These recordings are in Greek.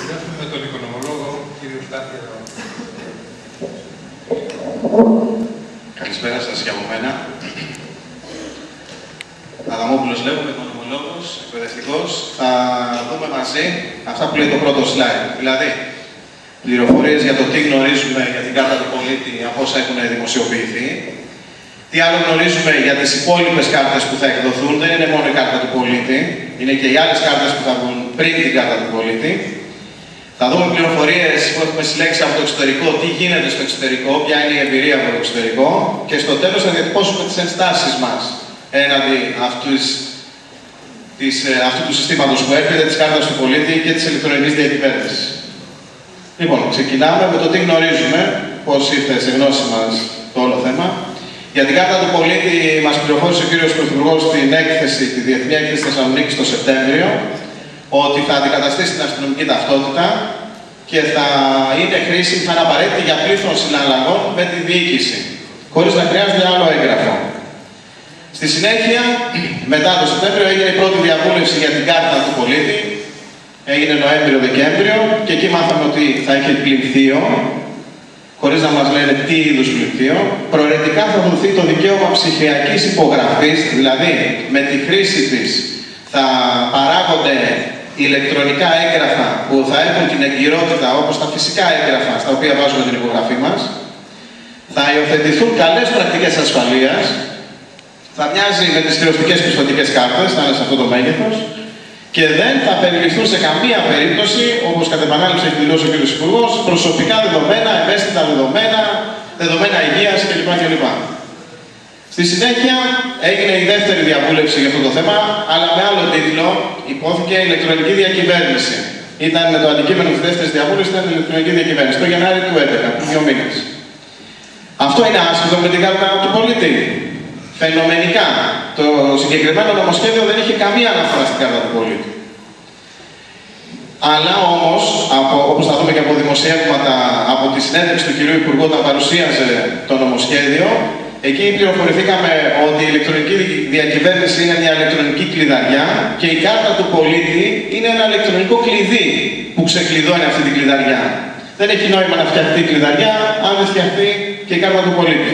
Συνδυάζουμε με τον οικονομολόγο κύριο Στάθη. Καλησπέρα σας και από μένα. Αδαμόπουλος λέγομαι, οικονομολόγος, εκπαιδευτικός. Θα δούμε μαζί αυτά που λέει το πρώτο slide. Δηλαδή, πληροφορίες για το τι γνωρίζουμε για την κάρτα του πολίτη από όσα έχουν δημοσιοποιηθεί. Τι άλλο γνωρίζουμε για τις υπόλοιπες κάρτες που θα εκδοθούν. Δεν είναι μόνο η κάρτα του πολίτη, είναι και οι άλλες κάρτες που θα βγουν πριν την κάρτα του πολίτη. Θα δούμε πληροφορίες που έχουμε συλλέξει από το εξωτερικό, τι γίνεται στο εξωτερικό, ποια είναι η εμπειρία από το εξωτερικό. Και στο τέλος θα διατυπώσουμε τις ενστάσεις μας έναντι αυτού του συστήματος που έρχεται, της κάρτας του πολίτη και της ηλεκτρονικής διακυβέρνησης. Λοιπόν, ξεκινάμε με το τι γνωρίζουμε, πώς ήρθε σε γνώση μας το όλο θέμα. Για την κάρτα του πολίτη μας πληροφόρησε ο κύριος Πρωθυπουργός στην έκθεση, τη Διεθνή Έκθεση Θεσσαλονίκη το Σεπτέμβριο, ότι θα αντικαταστήσει την αστυνομική ταυτότητα και θα είναι χρήσιμη, θα είναι απαραίτητη για πλήθος συναλλαγών με τη διοίκηση, χωρίς να χρειάζεται άλλο έγγραφο. Στη συνέχεια, μετά το Σεπτέμβριο, έγινε η πρώτη διαβούλευση για την κάρτα του πολίτη. Έγινε Νοέμβριο-Δεκέμβριο και εκεί μάθαμε ότι θα έχει πληκτείο, χωρίς να μας λένε τι είδους πληκτείο. Προαιρετικά θα δοθεί το δικαίωμα ψηφιακής υπογραφής, δηλαδή με τη χρήση της θα παράγονται ηλεκτρονικά έγγραφα που θα έχουν την εγκυρότητα όπως τα φυσικά έγγραφα στα οποία βάζουμε την υπογραφή μας. Θα υιοθετηθούν καλές πρακτικές ασφαλείας. Θα μοιάζει με τις χρεωστικές πιστωτικές κάρτες, θα είναι σε αυτό το μέγεθος. Και δεν θα περιληφθούν σε καμία περίπτωση, όπως κατ' επανάληψη έχει δηλώσει ο κ. Υπουργός, προσωπικά δεδομένα, ευαίσθητα δεδομένα, δεδομένα υγείας κλπ. Στη συνέχεια έγινε η δεύτερη διαβούλευση για αυτό το θέμα, αλλά με άλλο τίτλο, υπόθηκε ηλεκτρονική διακυβέρνηση. Ήταν το αντικείμενο της δεύτερης διαβούλευσης, ήταν η ηλεκτρονική διακυβέρνηση, το Γενάρη του 2011, πριν 2 μήνες. Αυτό είναι άσχετο με την κάρτα του πολίτη. Φαινομενικά, το συγκεκριμένο νομοσχέδιο δεν είχε καμία αναφορά στην κάρτα του πολίτη. Αλλά όμως, όπως θα δούμε και από δημοσιεύματα από τη συνέντευξη του κυρίου Υπουργού όταν παρουσίαζε το νομοσχέδιο, εκεί πληροφορηθήκαμε ότι η ηλεκτρονική διακυβέρνηση είναι μια ηλεκτρονική κλειδαριά και η κάρτα του πολίτη είναι ένα ηλεκτρονικό κλειδί που ξεκλειδώνει αυτή την κλειδαριά. Δεν έχει νόημα να φτιαχτεί η κλειδαριά αν δεν φτιαχτεί και η κάρτα του πολίτη.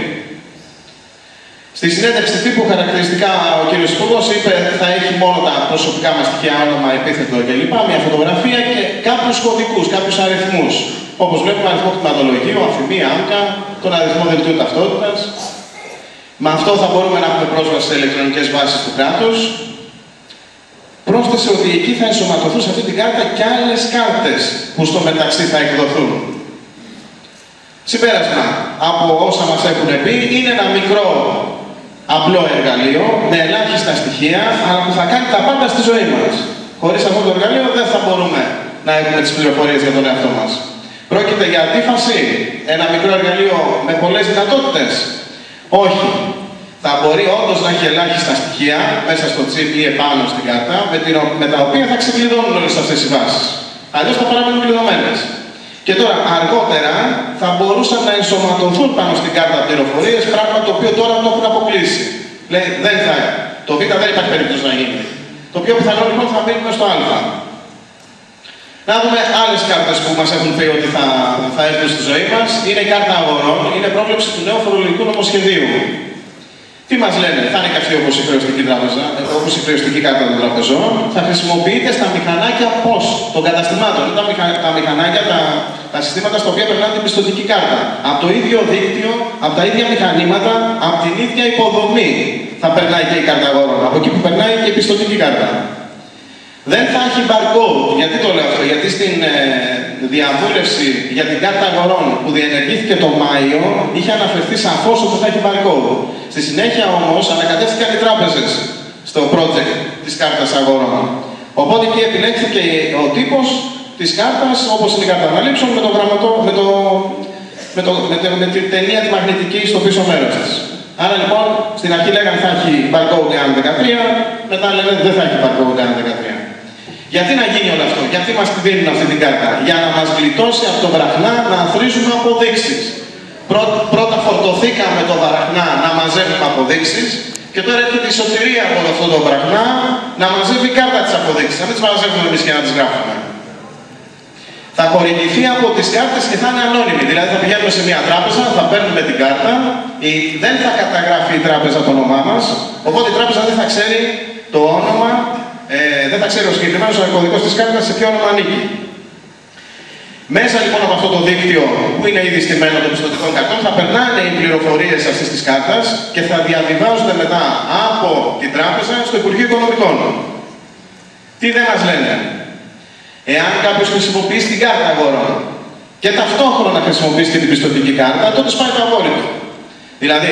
Στη συνέντευξη τύπου χαρακτηριστικά ο κ. Υπουργός είπε ότι θα έχει μόνο τα προσωπικά μας στοιχεία, όνομα, επίθετο κλπ. Μια φωτογραφία και κάποιους κωδικούς, κάποιους αριθμούς. Όπως βλέπουμε, αριθμό κτηματολογίου, αφημία, άμκα, τον αριθμό δελτίου ταυτότητας. Με αυτό θα μπορούμε να έχουμε πρόσβαση σε ηλεκτρονικές βάσεις του κράτους. Πρόσθεσε ότι εκεί θα ενσωματωθούν σε αυτή την κάρτα και άλλες κάρτες που στο μεταξύ θα εκδοθούν. Συμπέρασμα από όσα μας έχουν πει, είναι ένα μικρό απλό εργαλείο με ελάχιστα στοιχεία, αλλά που θα κάνει τα πάντα στη ζωή μας. Χωρίς αυτό το εργαλείο δεν θα μπορούμε να έχουμε τις πληροφορίες για τον εαυτό μας. Πρόκειται για αντίφαση, ένα μικρό εργαλείο με πολλές δυνατότητες. Όχι. Θα μπορεί όντως να έχει ελάχιστα στοιχεία μέσα στο chip ή επάνω στην κάρτα, με τα οποία θα ξεκλειδώνουν όλες αυτές οι βάσεις. Αλλιώς θα παραμένουν κλειδωμένες. Και τώρα, αργότερα, θα μπορούσαν να ενσωματωθούν πάνω στην κάρτα πληροφορίες, πράγμα το οποίο τώρα το έχουν αποκλείσει. Λέει, δεν θα, το Β δεν υπάρχει περίπτωση να γίνει. Το πιο πιθανό λοιπόν θα μείνουμε στο Α. Να δούμε άλλες κάρτες που μας έχουν πει ότι θα έρθουν στη ζωή μας. Είναι η κάρτα αγορών, είναι πρόβλεψη του νέου φορολογικού νομοσχεδίου. Τι μας λένε, θα είναι και αυτή όπως η χρεωστική τράπεζα, όπως η χρεωστική κάρτα των τραπεζών, θα χρησιμοποιείται στα μηχανάκια POS των καταστημάτων. Είναι τα μηχανάκια, τα συστήματα στα οποία περνάνε την πιστωτική κάρτα. Από το ίδιο δίκτυο, από τα ίδια μηχανήματα, από την ίδια υποδομή θα περνάει και η κάρτα αγορών. Από εκεί που περνάει και η πιστωτική κάρτα. Δεν θα έχει barcode. Γιατί το λέω αυτό, γιατί στην διαβούλευση για την κάρτα αγορών που διενεργήθηκε το Μάιο είχε αναφερθεί σαφώς ότι θα έχει barcode. Στη συνέχεια όμως ανακατεύτηκαν οι τράπεζες στο project της κάρτας αγορών. Οπότε εκεί επιλέχθηκε ο τύπος της κάρτας, όπως είναι η κάρτα αναλήψεων, με την ταινία τη μαγνητική στο πίσω μέρος της. Άρα λοιπόν στην αρχή λέγανε θα έχει barcode αν 13, μετά λένε δεν θα έχει barcode αν 13. Γιατί να γίνει όλο αυτό, γιατί μας τη δίνουν αυτή την κάρτα? Για να μας γλιτώσει από το βραχνά να αθροίζουμε αποδείξεις. Πρώτα φορτωθήκαμε το βραχνά να μαζεύουμε αποδείξεις και τώρα έρχεται η σωτηρία από αυτό το βραχνά να μαζεύει η κάρτα της αποδείξεις. Να μην τις μαζεύουμε εμείς και να τις γράφουμε. θα χορηγηθεί από τις κάρτες και θα είναι ανώνυμη. Δηλαδή θα πηγαίνουμε σε μια τράπεζα, θα παίρνουμε την κάρτα, δεν θα καταγράφει η τράπεζα το όνομά μας, οπότε η τράπεζα δεν θα ξέρει το όνομα, δεν θα ξέρει ο συγκεκριμένος ο κωδικός της κάρτας σε ποιο όνομα ανήκει. Μέσα λοιπόν από αυτό το δίκτυο που είναι ήδη στημένο των πιστωτικών καρτών θα περνάνε οι πληροφορίες αυτής της κάρτας και θα διαβιβάζονται μετά από την τράπεζα στο Υπουργείο Οικονομικών. Τι δεν μας λένε? Εάν κάποιος χρησιμοποιήσει την κάρτα αγορών και ταυτόχρονα χρησιμοποιήσει και την πιστωτική κάρτα, τότε σπάει το απόρριτο. Δηλαδή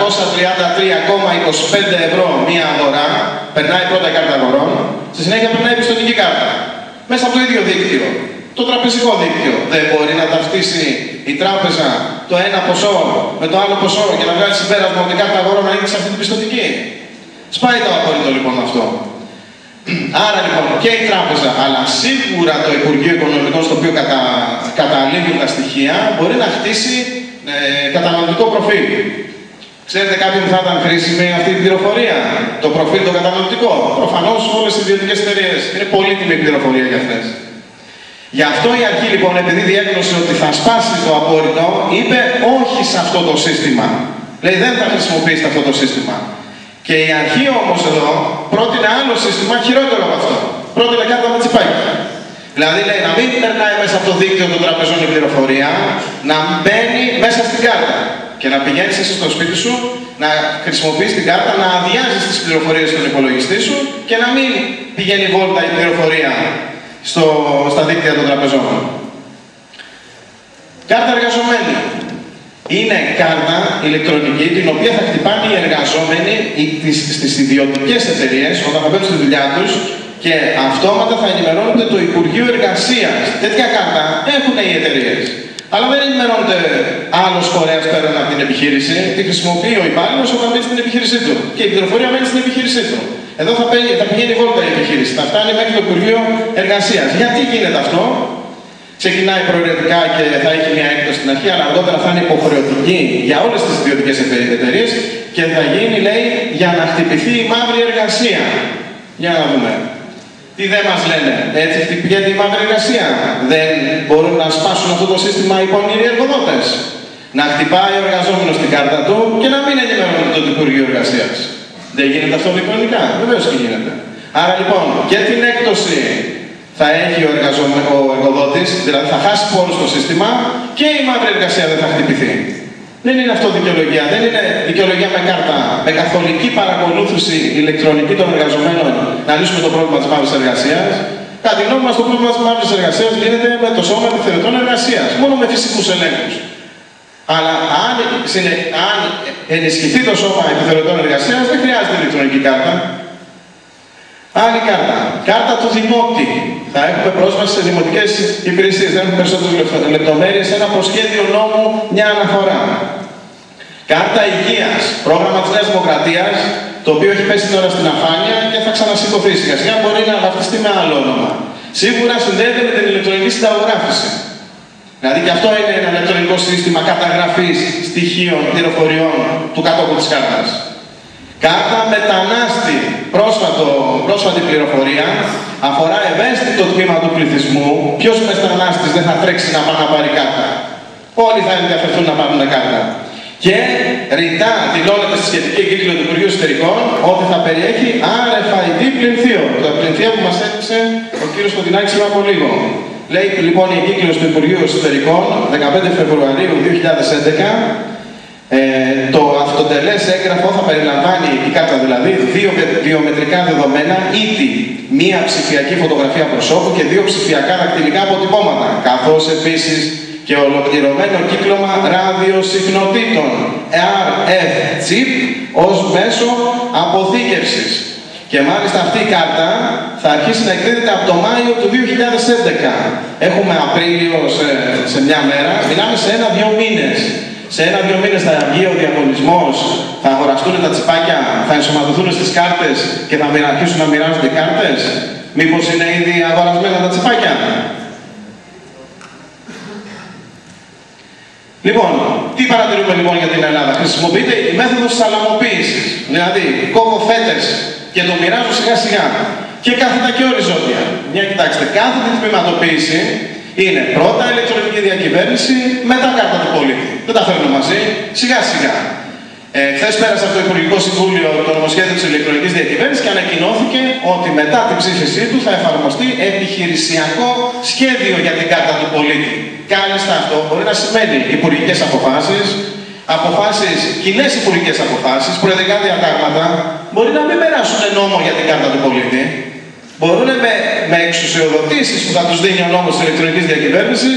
333,25 ευρώ μία αγορά, περνάει πρώτα η κάρτα αγορών, στη συνέχεια περνάει η πιστωτική κάρτα. Μέσα από το ίδιο δίκτυο. Το τραπεζικό δίκτυο. Δεν μπορεί να ταυτίσει η τράπεζα το ένα ποσό με το άλλο ποσό και να βγάλει συμπέρασμα ότι η κάρτα αγορών ανήκει σε αυτή την πιστωτική. Σπάει το απόρριτο λοιπόν αυτό. Άρα λοιπόν και η τράπεζα, αλλά σίγουρα το Υπουργείο Οικονομικών στο οποίο καταλήγουν τα στοιχεία, μπορεί να χτίσει καταναλωτικό προφίλ. Ξέρετε κάποιον που θα ήταν χρήσιμη αυτή η πληροφορία, το προφίλ το καταναλωτικό? Προφανώς όλες οι ιδιωτικές εταιρείες. Είναι πολύτιμη πληροφορία για αυτές. Γι' αυτό η αρχή λοιπόν, επειδή διέγνωσε ότι θα σπάσει το απόρριτο, είπε όχι σε αυτό το σύστημα. Λέει δεν θα χρησιμοποιήσετε αυτό το σύστημα. Και η αρχή όμως εδώ πρότεινε άλλο σύστημα χειρότερο από αυτό. Πρότεινε κάρτα με τσιπάκι. Δηλαδή λέει να μην περνάει μέσα από το δίκτυο των τραπεζών η πληροφορία, να μπαίνει μέσα στην κάρτα. Και να πηγαίνεις εσύ στο σπίτι σου, να χρησιμοποιείς την κάρτα, να αδειάζεις τις πληροφορίες στον υπολογιστή σου και να μην πηγαίνει βόλτα η πληροφορία στα δίκτυα των τραπεζών. Κάρτα εργαζομένη. Είναι κάρτα ηλεκτρονική την οποία θα χτυπάνε οι εργαζόμενοι στις ιδιωτικές εταιρείες όταν θα μπαίνουν στη δουλειά τους και αυτόματα θα ενημερώνονται το Υπουργείο Εργασίας. Τέτοια κάρτα έχουν οι εταιρείες. Αλλά δεν ενημερώνεται άλλος φορέας πέραν από την επιχείρηση. Τη χρησιμοποιεί ο υπάλληλος όταν μπαίνει στην επιχείρησή του. Και η πληροφορία μένει στην επιχείρησή του. Εδώ θα πηγαίνει βόλτα η επιχείρηση. Θα φτάνει μέχρι το Υπουργείο Εργασίας. Γιατί γίνεται αυτό? Ξεκινάει προαιρετικά και θα έχει μια έκπτωση στην αρχή, αλλά αργότερα θα είναι υποχρεωτική για όλες τις ιδιωτικές εταιρείες και θα γίνει, λέει, για να χτυπηθεί η μαύρη εργασία. Για να δούμε. Τι δεν μας λένε? Έτσι χτυπιέται η μαύρη εργασία. Δεν μπορούν να σπάσουν αυτό το σύστημα οι πονηροί εργοδότες? Να χτυπάει ο εργαζόμενος την κάρτα του και να μην ενημερώνει το Υπουργείο Εργασίας. Δεν γίνεται αυτό ηλεκτρονικά? Βεβαίως και γίνεται. Άρα λοιπόν και την έκπτωση θα έχει ο εργοδότης, δηλαδή θα χάσει πόρους στο σύστημα και η μαύρη εργασία δεν θα χτυπηθεί. Δεν είναι αυτό δικαιολογία. Δεν είναι δικαιολογία με κάρτα, με καθολική παρακολούθηση ηλεκτρονική των εργαζομένων να λύσουμε το πρόβλημα της μαύρης εργασίας. Κατά τη γνώμη μας, το πρόβλημα της μαύρης εργασίας λύνεται με το σώμα επιθεωρητών εργασίας. Μόνο με φυσικούς ελέγχους. Αλλά αν ενισχυθεί το σώμα επιθεωρητών εργασίας, δεν χρειάζεται ηλεκτρονική κάρτα. Άλλη κάρτα. Κάρτα του δημότη. Θα έχουμε πρόσβαση σε δημοτικές υπηρεσίες. Δεν έχουμε περισσότερες λεπτομέρειες. Ένα προσχέδιο νόμου, μια αναφορά. Κάρτα υγείας. Πρόγραμμα της Νέας Δημοκρατίας, το οποίο έχει πέσει τώρα στην αφάνεια και θα ξανασηκωθεί. Σιγά σιγά μπορεί να βαφτιστεί με άλλο όνομα. Σίγουρα συνδέεται με την ηλεκτρονική συνταγογράφηση. Δηλαδή και αυτό είναι ένα ηλεκτρονικό σύστημα καταγραφής στοιχείων, πληροφοριών του κατόχου της κάρτας. Κάρτα μετανάστη. Πρόσφατη πληροφορία αφορά ευαίσθητο τμήμα του πληθυσμού. Ποιος μετανάστης δεν θα τρέξει να πάει να πάρει κάρτα? Όλοι θα ενδιαφερθούν να πάρουν κάρτα. Και ρητά δηλώνεται στη σχετική εγκύκλιο του Υπουργείου Εσωτερικών ότι θα περιέχει RFID πληνθείο. Το πληνθείο που μας έδειξε ο κύριος Κοντινάκης πριν από λίγο. Λέει λοιπόν η εγκύκλιος του Υπουργείου Εσωτερικών 15 Φεβρουαρίου 2011. Το αυτοτελές έγγραφο θα περιλαμβάνει, η κάρτα δηλαδή, δύο βιομετρικά δεδομένα, ήδη μία ψηφιακή φωτογραφία προσώπου και δύο ψηφιακά δακτυλικά αποτυπώματα, καθώς επίσης και ολοκληρωμένο κύκλωμα ραδιοσυχνοτήτων RF chip ως μέσο αποθήκευσης. Και μάλιστα αυτή η κάρτα θα αρχίσει να εκδίδεται από το Μάιο του 2011. Έχουμε Απρίλιο σε μια μέρα, μιλάμε σε 1-2 μήνες. Σε 1-2 μήνες θα βγει ο διαγωνισμός, θα αγοραστούν τα τσιπάκια, θα ενσωματωθούν στις κάρτες και θα αρχίσουν να μοιράζονται οι κάρτες. Μήπως είναι ήδη αγορασμένα τα τσιπάκια? Λοιπόν, τι παρατηρούμε λοιπόν για την Ελλάδα? Χρησιμοποιείται η μέθοδος της αλαμοποίησης. Δηλαδή, κόβω φέτες και το μοιράζω σιγά σιγά. Και κάθετα και οριζόντια. Μια κοιτάξτε, κάθετη τμήματοποίηση Είναι πρώτα ηλεκτρονική διακυβέρνηση, μετά κάρτα του πολίτη. Δεν τα φέρνουν μαζί, σιγά σιγά. Χθες πέρασε από το Υπουργικό Συμβούλιο το νομοσχέδιο της ηλεκτρονικής διακυβέρνησης και ανακοινώθηκε ότι μετά την ψήφισή του θα εφαρμοστεί επιχειρησιακό σχέδιο για την κάρτα του πολίτη. Κάλιστα αυτό μπορεί να σημαίνει υπουργικές αποφάσεις, κοινές υπουργικές αποφάσεις, προεδρικά διατάγματα, μπορεί να μην περάσουν νόμο για την κάρτα του πολίτη. Μπορούν με εξουσιοδοτήσεις που θα τους δίνει ο νόμος της ηλεκτρονικής διακυβέρνησης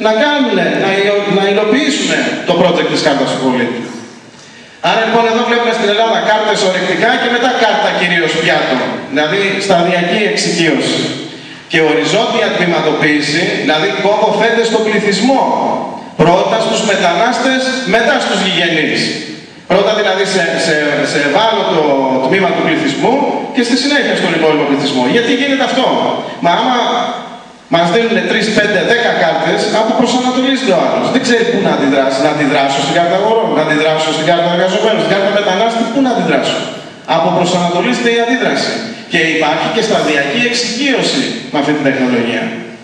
να υλοποιήσουν το project της κάρτας του πολίτη. Άρα λοιπόν εδώ βλέπουμε στην Ελλάδα κάρτες ορεκτικά και μετά κάρτα κυρίως πιάτο, δηλαδή σταδιακή εξοικείωση. Και οριζόντια τμηματοποίηση, δηλαδή κόβω-φέτε στον πληθυσμό. Πρώτα στους μετανάστες, μετά στους γηγενείς. Πρώτα δηλαδή σε ευάλωτο τμήμα του πληθυσμού και στη συνέχεια στον υπόλοιπο πληθυσμό. Γιατί γίνεται αυτό? Μα άμα μας δίνουν 3, 5, 10 κάρτες, αποπροσανατολίζεται ο άλλος. Δεν ξέρει πού να αντιδράσει. Να αντιδράσω στην κάρτα αγορών, να αντιδράσω στην κάρτα εργαζομένων, στην κάρτα μετανάστη, πού να αντιδράσω. Αποπροσανατολίζεται η αντίδραση. Και υπάρχει και σταδιακή εξοικείωση με αυτή την τεχνολογία.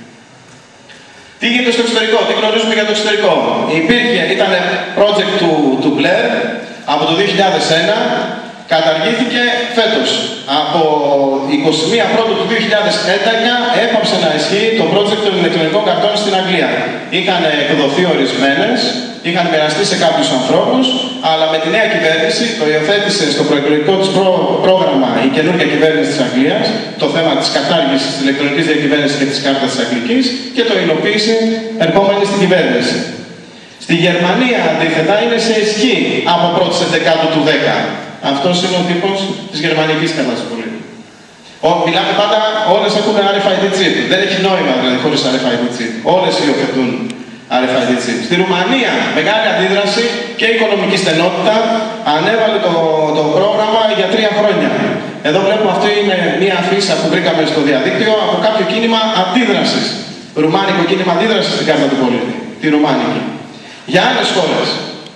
Τι γίνεται στο εξωτερικό, τι γνωρίζουμε για το εξωτερικό? Ήταν project του Blair από το 2001, καταργήθηκε φέτος. Από 21 Πρώτου του 2011 έπαψε να ισχύει το project των ηλεκτρονικών καρτών στην Αγγλία. Είχαν εκδοθεί ορισμένες, είχαν μοιραστεί σε κάποιους ανθρώπους, αλλά με τη νέα κυβέρνηση το υιοθέτησε στο προεκλογικό της πρόγραμμα η καινούργια κυβέρνηση της Αγγλίας, το θέμα της κατάργησης της ηλεκτρονικής διακυβέρνησης και της κάρτας της Αγγλικής και το υλοποίησε ερχόμενη στην κυβέρνηση. Στη Γερμανία αντίθετα είναι σε ισχύ από 1η Σεπτεμβρίου του 10. Αυτός είναι ο τύπος της γερμανικής κάρτας του πολίτη. Μιλάμε πάντα, όλες έχουν RFID chip. Δεν έχει νόημα δηλαδή χωρίς RFID chip. Όλες υιοθετούν RFID chip. Στη Ρουμανία, μεγάλη αντίδραση και οικονομική στενότητα, ανέβαλε το πρόγραμμα για 3 χρόνια. Εδώ βλέπουμε, αυτή είναι μία αφίσα που βρήκαμε στο διαδίκτυο από κάποιο κίνημα αντίδρασης. Ρουμάνικο κίνημα αντίδρασης στην κάρτα του πολίτη. Τη ρουμάνικη. Για άλλες χώρες.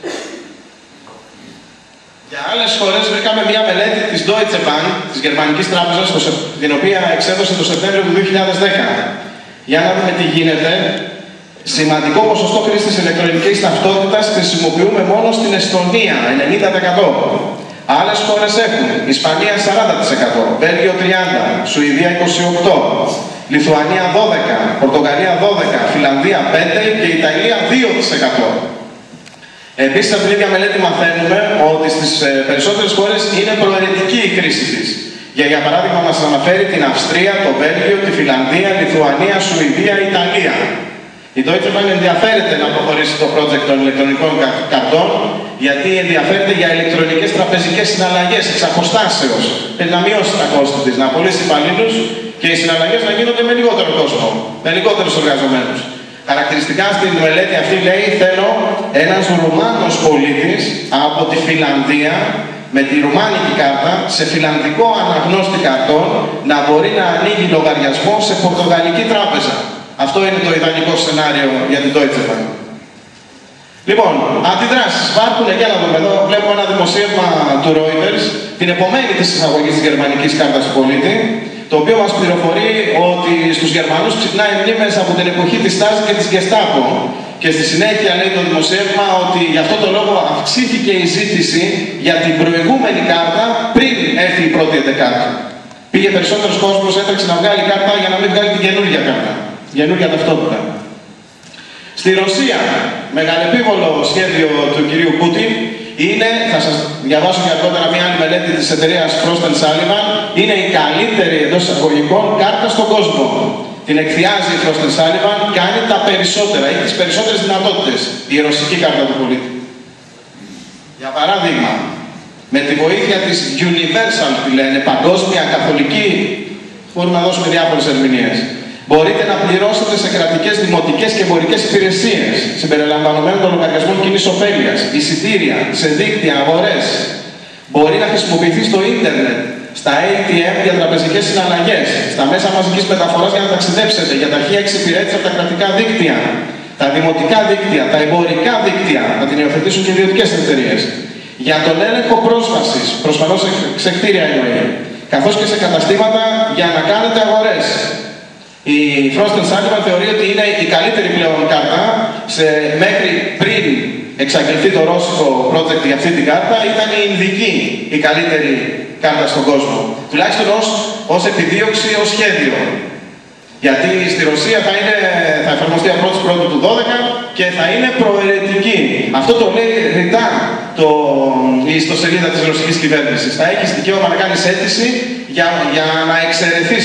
Για άλλες χώρες βρήκαμε μια μελέτη της Deutsche Bank, της Γερμανικής Τράπεζας, την οποία εξέδωσε το Σεπτέμβριο του 2010. Για να δούμε τι γίνεται. Σημαντικό ποσοστό χρήσης ηλεκτρονικής ταυτότητας χρησιμοποιούμε μόνο στην Εστονία, 90%. Άλλες χώρες έχουν Ισπανία 40%, Βέλγιο 30%, Σουηδία 28%, Λιθουανία 12%, Πορτογαλία 12%, Φιλανδία 5% και Ιταλία 2%. Επίσης, από την ίδια μελέτη μαθαίνουμε ότι στις περισσότερες χώρες είναι προαιρετική η χρήση της. Για παράδειγμα, μας αναφέρει την Αυστρία, το Βέλγιο, τη Φιλανδία, Λιθουανία, Σουηδία, Ιταλία. Η Deutsche Bank ενδιαφέρεται να προχωρήσει το project των ηλεκτρονικών καρτών, γιατί ενδιαφέρεται για ηλεκτρονικές τραπεζικές συναλλαγές εξ αποστάσεως. Να μειώσει τα κόστη της, να απολύσει υπαλλήλους και οι συναλλαγές να γίνονται με λιγότερο κόσμο, με λιγότερους εργαζομένους. Χαρακτηριστικά στην μελέτη αυτή λέει: θέλω ένας Ρουμάνος πολίτης από τη Φιλανδία με τη ρουμάνικη κάρτα σε φιλανδικό αναγνώστη καρτών να μπορεί να ανοίγει λογαριασμό σε πορτογαλική τράπεζα. Αυτό είναι το ιδανικό σενάριο για την Deutsche Bank. Λοιπόν, αντιδράσεις υπάρχουν. Για να δούμε εδώ. Βλέπουμε ένα δημοσίευμα του Reuters, την επομένη της εισαγωγής της γερμανικής κάρτας του πολίτη, το οποίο μας πληροφορεί ότι στους Γερμανούς ξυπνάει μνήμες από την εποχή της Στάζη και της Γκεστάπο. Και στη συνέχεια λέει το δημοσίευμα ότι γι' αυτό το λόγο αυξήθηκε η ζήτηση για την προηγούμενη κάρτα πριν έρθει η πρώτη εντεκάτη. Πήγε περισσότερος κόσμος, έτρεξε να βγάλει κάρτα για να μην βγάλει την καινούργια κάρτα. Καινούργια ταυτότητα. Στη Ρωσία, μεγαλεπίβολο σχέδιο του κυρίου Πούτιν είναι, θα σας διαβάσω και αργότερα μια άλλη μελέτη της εταιρείας Frost & Sullivan, είναι η καλύτερη εντός εισαγωγικών κάρτα στον κόσμο. Την εκθιάζει η Frost & Sullivan, κάνει τα περισσότερα, έχει τις περισσότερες δυνατότητες, η ρωσική κάρτα του πολίτη. Για παράδειγμα, με τη βοήθεια της Universal, τη λένε, παγκόσμια, καθολική, μπορούμε να δώσουμε διάφορες ερμηνείες. Μπορείτε να πληρώσετε σε κρατικές, δημοτικές και εμπορικές υπηρεσίες, συμπεριλαμβανομένων των λογαριασμών κοινής ωφέλειας, εισιτήρια, σε δίκτυα, αγορές. Μπορεί να χρησιμοποιηθεί στο ίντερνετ, στα ATM για τραπεζικές συναλλαγές, στα μέσα μαζικής μεταφοράς για να ταξιδέψετε, για ταχεία εξυπηρέτηση από τα κρατικά δίκτυα, τα δημοτικά δίκτυα, τα εμπορικά δίκτυα, να την υιοθετήσουν και ιδιωτικές εταιρείες. Για τον έλεγχο πρόσβασης, προσφανώς σε κτίρια εννοεί, καθώς και σε καταστήματα για να κάνετε αγορές. Η Frost & Sullivan θεωρεί ότι είναι η καλύτερη πλέον κάρτα. Μέχρι πριν εξαγγελθεί το ρώσικο project για αυτή την κάρτα, ήταν η Ινδική η καλύτερη κάρτα στον κόσμο. Τουλάχιστον ως επιδίωξη, ως σχέδιο. Γιατί στη Ρωσία θα εφαρμοστεί από 1η του 12 και θα είναι προαιρετική. Αυτό το λέει ρητά η ιστοσελίδα της ρωσικής κυβέρνησης. Θα έχεις δικαίωμα να κάνεις αίτηση για να εξαιρεθείς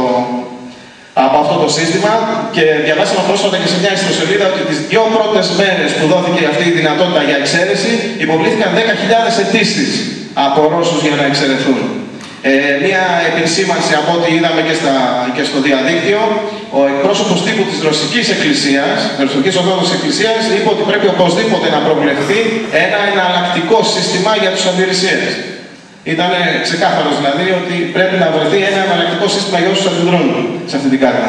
από αυτό το σύστημα, και διαβάσαμε πρόσφατα και σε μια ιστοσελίδα ότι τις 2 πρώτες μέρες που δόθηκε αυτή η δυνατότητα για εξαίρεση, υποβλήθηκαν 10.000 αιτήσεις από Ρώσους για να εξαιρεθούν. Μία επισήμανση από ό,τι είδαμε και στο διαδίκτυο, ο εκπρόσωπος τύπου της Ρωσικής Εκκλησίας, της Ρωσικής Ορθόδοξης Εκκλησίας, είπε ότι πρέπει οπωσδήποτε να προβλεφθεί ένα εναλλακτικό σύστημα για τους αντιρρησίες. Ήταν ξεκάθαρος δηλαδή ότι πρέπει να βρεθεί ένα εναλλακτικό σύστημα για όσους αντιδρούν σε αυτή την κάρτα.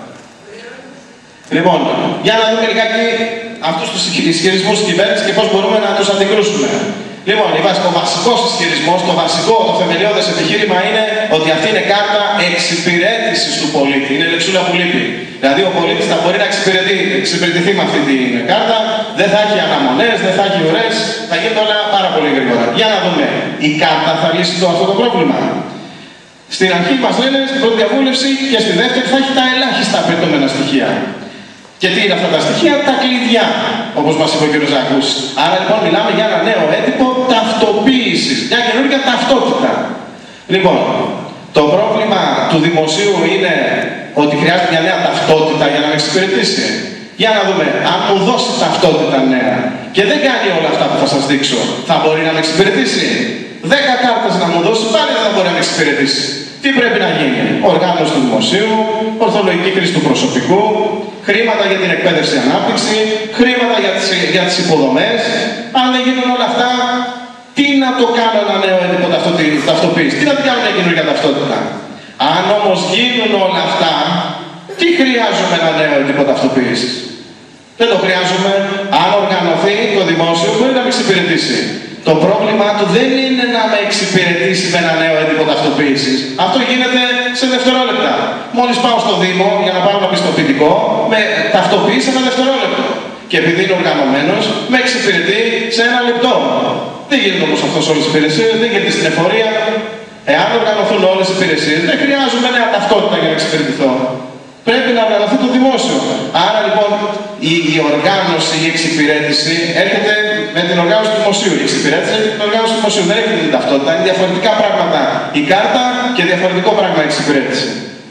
Λοιπόν, για να δούμε λιγάκι αυτούς τους ισχυρισμούς της κυβέρνησης και πώς μπορούμε να τους αντικρούσουμε. Λοιπόν, ο βασικός ισχυρισμός, το θεμελιώδες επιχείρημα είναι ότι αυτή είναι κάρτα εξυπηρέτησης του πολίτη. Είναι λεξούλα που λείπει. Δηλαδή, ο πολίτης θα μπορεί να εξυπηρετηθεί με αυτή την κάρτα, δεν θα έχει αναμονές, δεν θα έχει ουρές, θα γίνονται όλα πάρα πολύ γρήγορα. Για να δούμε, η κάρτα θα λύσει αυτό το πρόβλημα. Στην αρχή μας λένε, στην πρώτη διαβούλευση και στη δεύτερη, θα έχει τα ελάχιστα απαιτούμενα στοιχεία. Και τι είναι αυτά τα στοιχεία? Τα κλειδιά, όπως μας είπε ο κ. Ζακούς. Άρα λοιπόν μιλάμε για ένα νέο έντυπο ταυτοποίησης, μια καινούργια ταυτότητα. Λοιπόν, το πρόβλημα του δημοσίου είναι ότι χρειάζεται μια νέα ταυτότητα για να με εξυπηρετήσει. Για να δούμε, αν μου δώσει ταυτότητα νέα και δεν κάνει όλα αυτά που θα σας δείξω, θα μπορεί να με εξυπηρετήσει? 10 κάρτες να μου δώσει, πάλι δεν θα μπορεί να με εξυπηρετήσει. Τι πρέπει να γίνει? Οργάνωση του δημοσίου, ορθολογική κρίση του προσωπικού, χρήματα για την εκπαίδευση ανάπτυξη, χρήματα για τις υποδομές. Αν δεν γίνουν όλα αυτά, τι να το κάνω ένα νέο έντυπο ταυτοποίηση? Τι να την κάνω μια καινούργια ταυτότητα? Αν όμως γίνουν όλα αυτά, τι χρειάζομαι ένα νέο έντυπο ταυτοποίηση? Δεν το χρειάζομαι. Αν οργανωθεί το δημόσιο, μπορεί να με εξυπηρετήσει. Το πρόβλημά του δεν είναι να με εξυπηρετήσει με ένα νέο έντυπο ταυτοποίησης. Αυτό γίνεται σε δευτερόλεπτα. Μόλις πάω στο Δήμο για να πάρω ένα πιστοποιητικό, με ταυτοποιήσει ένα δευτερόλεπτο. Και επειδή είναι οργανωμένος, με εξυπηρετεί σε 1 λεπτό. Δεν γίνεται όμως αυτό σε όλες τις υπηρεσίες, δεν γίνεται στην εφορία. Εάν οργανωθούν όλες οι υπηρεσίες, δεν χρειάζομαι νέα ταυτότητα για να εξυπηρετηθώ. Πρέπει να οργανωθεί το δημόσιο. Άρα λοιπόν η οργάνωση, η εξυπηρέτηση έρχεται με την οργάνωση του δημοσίου. Η εξυπηρέτηση έρχεται με την οργάνωση του δημοσίου. Δεν έρχεται την ταυτότητα. Είναι διαφορετικά πράγματα η κάρτα και διαφορετικό πράγμα η εξυπηρέτηση.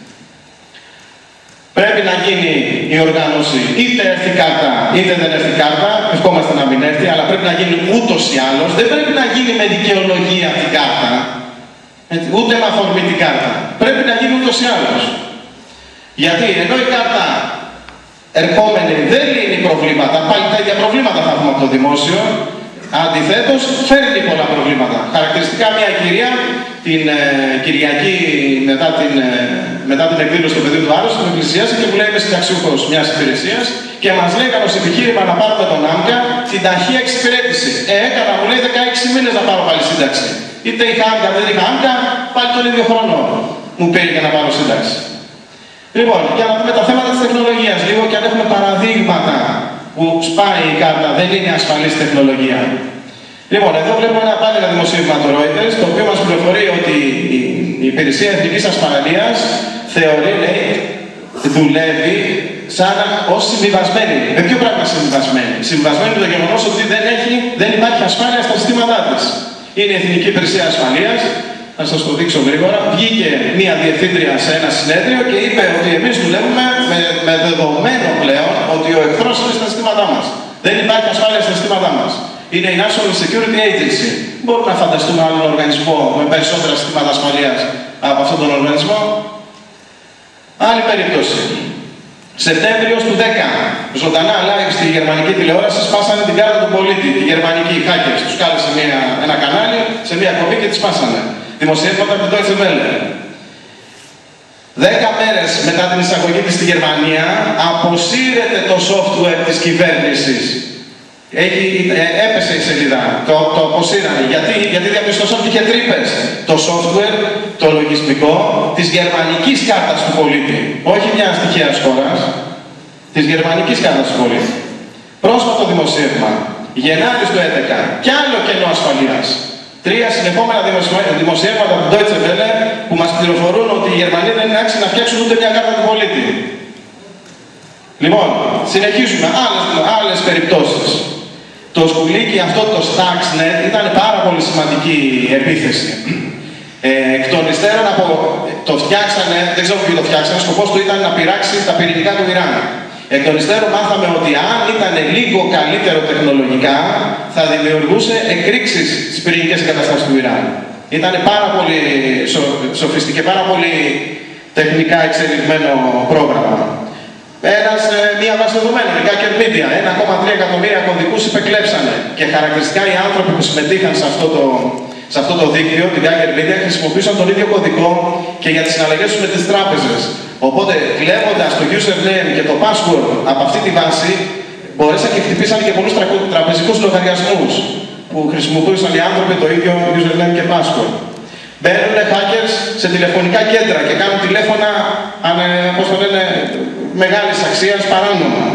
Πρέπει να γίνει η οργάνωση, είτε έρθει κάρτα είτε δεν έρθει κάρτα. Ευχόμαστε να μην έρθει, αλλά πρέπει να γίνει ούτως ή άλλως. Δεν πρέπει να γίνει με δικαιολογία την κάρτα, ούτε με αφορμή την κάρτα. Πρέπει να γίνει ούτως ή άλλως. Γιατί ενώ η κάρτα ερχόμενη δεν λύνει προβλήματα, πάλι τα ίδια προβλήματα θα έχουμε από το δημόσιο, αντιθέτως φέρνει πολλά προβλήματα. Χαρακτηριστικά μια κυρία την Κυριακή μετά την εκδήλωση του πεδίου του Άρρωστου την πλησίασε και μου λέει: είμαι συνταξιούχος μιας υπηρεσίας και μας λέει ως επιχείρημα να πάρουμε τον ΆΜΚΑ την ταχεία εξυπηρέτηση. Έκανα, μου λέει, 16 μήνες να πάρω πάλι σύνταξη. Είτε είχα ΆΜΚΑ, δεν είχα ΆΜΚΑ, πάλι τον ίδιο χρόνο μου πήρε για να πάρω σύνταξη. Λοιπόν, για να δούμε τα θέματα της τεχνολογίας λίγο και αν έχουμε παραδείγματα που σπάει η κάρτα, δεν είναι ασφαλής τεχνολογία. Λοιπόν, εδώ βλέπουμε πάλι ένα δημοσίευμα του Reuters, το οποίο μας πληροφορεί ότι η Υπηρεσία Εθνικής Ασφαλείας θεωρεί, λέει, δουλεύει ως συμβιβασμένη. Με ποιο πράγμα συμβιβασμένη? Συμβιβασμένη με το γεγονός ότι δεν υπάρχει ασφάλεια στα συστήματά της. Είναι η Εθνική Υπηρεσία Ασφαλείας. Να σας το δείξω γρήγορα. Βγήκε μία διευθύντρια σε ένα συνέδριο και είπε ότι εμείς δουλεύουμε με δεδομένο πλέον ότι ο εχθρός είναι στα συστήματά μας. Δεν υπάρχει ασφάλεια στα συστήματά μας. Είναι η National Security Agency. Μπορούμε να φανταστούμε άλλον οργανισμό με περισσότερα συστήματα ασφαλείας από αυτόν τον οργανισμό? Άλλη περίπτωση. Σεπτέμβριος του 10, ζωντανά live στη γερμανική τηλεόραση, σπάσανε την κάρτα του πολίτη. Τη γερμανική hackers. Τους κάλεσε ένα κανάλι σε μία κοπή και τη σπάσανε. Δημοσιεύματα από την Deutsche Welle. 10 μέρες μετά την εισαγωγή της στη Γερμανία, αποσύρεται το software της κυβέρνησης. Έπεσε η σελίδα, το αποσύρανε. Γιατί διαπιστώσαν ότι είχε τρύπες. Το software, το λογισμικό της γερμανικής κάρτας του πολίτη. Όχι μιας τυχαίας χώρας, της γερμανικής κάρτας του πολίτη. Πρόσφατο δημοσίευμα, Γενάρης του 2011, κι άλλο κενό ασφαλείας. 3 συνεχόμενα δημοσιεύματα από τον Deutsche Welle που μας πληροφορούν ότι οι Γερμανοί δεν είναι άξιοι να φτιάξουν ούτε μια κάρτα του πολίτη. Λοιπόν, συνεχίζουμε. Άλλες περιπτώσεις. Το σκουλίκι αυτό, το Stuxnet, ήταν πάρα πολύ σημαντική επίθεση. Εκ των υστέρων το φτιάξανε, δεν ξέρω ποιοι το φτιάξανε, σκοπός του ήταν να πειράξει τα πυρηνικά του Ιράν. Εκ των υστέρων μάθαμε ότι αν ήταν λίγο καλύτερο τεχνολογικά, θα δημιουργούσε εκρήξεις στις πυρηνικές εγκαταστάσεις του Ιράν. Ήταν πάρα πολύ σοφιστικό και πάρα πολύ τεχνικά εξελιγμένο πρόγραμμα. Μία βάση δεδομένων, η Hacker Media, 1,3 εκατομμύρια κωδικούς υπεκλέψανε. Και χαρακτηριστικά οι άνθρωποι που συμμετείχαν σε αυτό το δίκτυο, την Hacker Media, χρησιμοποιούσαν τον ίδιο κωδικό και για τις συναλλαγές τους με τις τράπεζες. Οπότε, κλέβοντας το username και το password από αυτή τη βάση, μπορέσαν και χτυπήσαν και πολλούς τραπεζικούς λογαριασμούς που χρησιμοποιούσαν οι άνθρωποι το ίδιο username και password. Μπαίνουν hackers σε τηλεφωνικά κέντρα και κάνουν τηλέφωνα, πώς το λένε, μεγάλης αξίας παράνομα.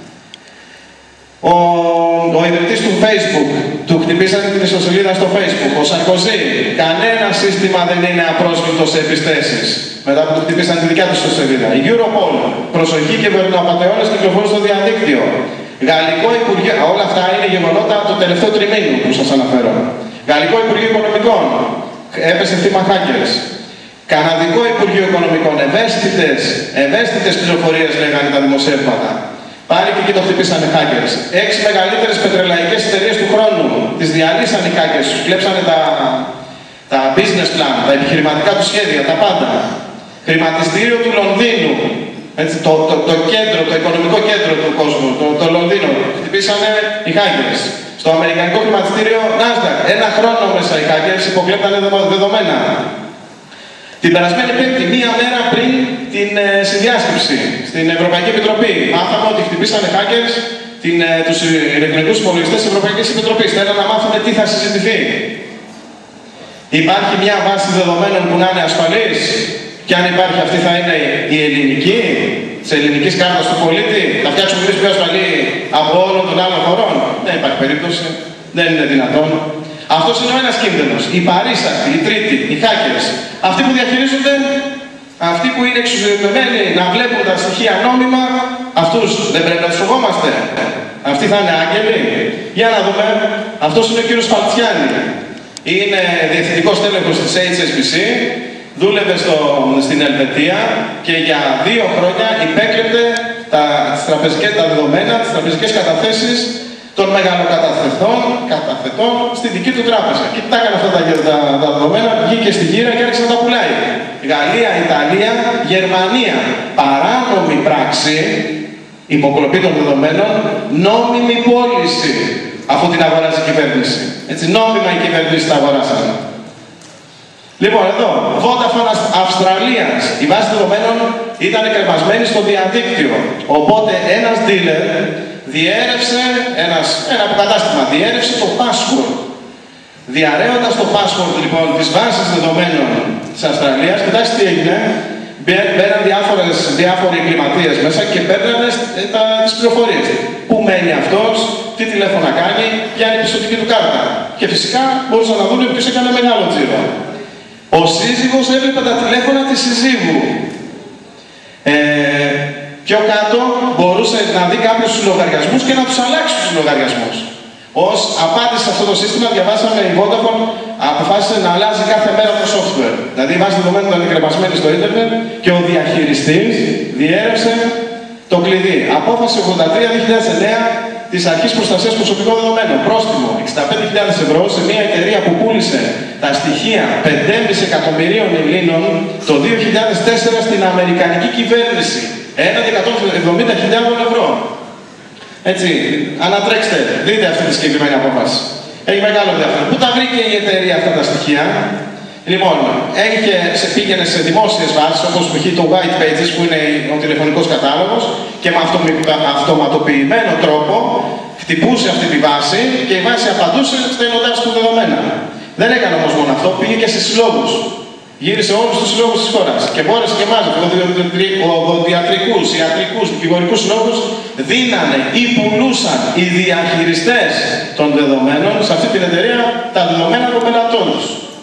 Ο ιδρυτής του Facebook, του χτυπήσαν την ιστοσελίδα στο Facebook. Ο Σαρκοζή, κανένα σύστημα δεν είναι απρόσβλητο σε επιστέσεις. Μετά που του χτυπήσαν τη δικιά του ιστοσελίδα. Η Europol, προσοχή και βερνοαπατεώνες κυκλοφορούν στο διαδίκτυο. Γαλλικό Υπουργείο, όλα αυτά είναι γεγονότα το τελευταίο τριμήνου που σας αναφέρω. Γαλλικό Υπουργείο Οικονομικών, έπεσε θύμα hackers. Καναδικό Υπουργείο Οικονομικών, ευαίσθητες πληροφορίες λέγανε τα δημοσιεύματα. Πάλι και εκεί το χτυπήσανε hackers. 6 μεγαλύτερες πετρελαϊκές εταιρείες του χρόνου τις διαλύσαν οι hackers, τους κλέψανε τα business plan, τα επιχειρηματικά του σχέδια, τα πάντα. Χρηματιστήριο του Λονδίνου, έτσι, το κέντρο, το οικονομικό κέντρο του κόσμου, το Λονδίνο, χτυπήσανε οι hackers. Στο αμερικανικό χρηματιστήριο Nasdaq, 1 χρόνο μέσα οι hackers υποκλέπτανε δεδομένα. Την περασμένη Πέμπτη, μία μέρα πριν την συνδιάσκεψη στην Ευρωπαϊκή Επιτροπή, μάθαμε ότι χτυπήσανε hackers τους ηλεκτρονικούς υπολογιστές της Ευρωπαϊκής Επιτροπής. Θέλουν να μάθουν τι θα συζητηθεί. Υπάρχει μια βάση δεδομένων που να είναι ασφαλής, και αν υπάρχει αυτή θα είναι η ελληνική, της ελληνικής κάρτας του πολίτη. Θα φτιάξουμε εμείς πιο ασφαλή από όλων των άλλων χωρών. Δεν υπάρχει περίπτωση. Δεν είναι δυνατόν. Αυτός είναι ο ένας κίνδυνος. Οι παρήσακτοι, οι τρίτοι, οι hackers. Αυτοί που διαχειρίζονται, αυτοί που είναι εξουσιοδοτημένοι να βλέπουν τα στοιχεία νόμιμα, αυτούς δεν πρέπει να τους φοβόμαστε. Αυτοί θα είναι άγγελοι. Για να δούμε. Αυτός είναι ο κύριος Παλτσιάνη. Είναι διευθυντικός τέλεχος της HSBC. Δούλευε στην Ελβετία και για 2 χρόνια υπέκλεπτε τα δεδομένα, τις τραπεζικές καταθέσεις των μεγαλοκαταθετών στη δική του τράπεζα. Και τι τα έκανε αυτά τα δεδομένα, βγήκε στη γύρα και άρχισε να τα πουλάει. Γαλλία, Ιταλία, Γερμανία. Παράνομη πράξη, υποκλοπή των δεδομένων, νόμιμη πώληση, αφού την αγοράζει η κυβέρνηση. Έτσι, νόμιμα οι κυβερνήσεις τα αγοράσαν. Λοιπόν, εδώ, Vodafone Αυστραλίας. Η βάση δεδομένων ήταν κρεμασμένη στο διαδίκτυο. Οπότε ένας dealer διέρευσε, ένα αποκατάστημα, διέρευσε το password. Διαρρέοντας το password λοιπόν της βάσης δεδομένων της Αυστραλίας, κοιτάξτε τι έγινε. Μπαίναν διάφοροι εγκληματίες μέσα και παίρνανε τις πληροφορίες. Πού μένει αυτός, τι τηλέφωνα κάνει, ποια είναι η πιστωτική του κάρτα. Και φυσικά μπορούσαν να δουν ποιος έκανε μεγάλο τζίρο. Ο σύζυγος έβλεπε τα τηλέφωνα της συζύγου. Πιο κάτω μπορούσε να δει κάποιους τους λογαριασμούς και να τους αλλάξει τους λογαριασμούς. Ως απάντηση σε αυτό το σύστημα, διαβάσαμε η Vodafone αποφάσισε να αλλάζει κάθε μέρα το software. Δηλαδή η βάση δεδομένων ήταν κρεμασμένη στο ίντερνετ και ο διαχειριστής διέρευσε το κλειδί. Απόφαση 83-2009 της Αρχής Προστασίας Προσωπικών Δεδομένων. Πρόστιμο 65.000 ευρώ σε μια εταιρεία που πούλησε τα στοιχεία 5,5 εκατομμυρίων Ελλήνων το 2004 στην Αμερικανική κυβέρνηση. 1.170.000 ευρώ. Έτσι, ανατρέξτε, δείτε αυτή τη συγκεκριμένη απόφαση. Έχει μεγάλο ενδιαφέρον. Πού τα βρήκε η εταιρεία αυτά τα στοιχεία? Λοιπόν, πήγαινε σε δημόσιες βάσεις, όπως π.χ. το White Pages, που είναι ο τηλεφωνικός κατάλογος, και με αυτοματοποιημένο τρόπο Χτυπούσε αυτή τη βάση και η βάση απαντούσε στέλνοντας του δεδομένα. Δεν έκανε όμως μόνο αυτό, πήγε και σε συλλόγους. Γύρισε όλους τους συλλόγους της χώρας και μπόρεσε και μάζευε οδοντιατρικούς, ιατρικούς, δικηγορικούς συλλόγους, δίνανε ή πουλούσαν οι διαχειριστές των δεδομένων σε αυτή την εταιρεία τα δεδομένα των πελατών τους.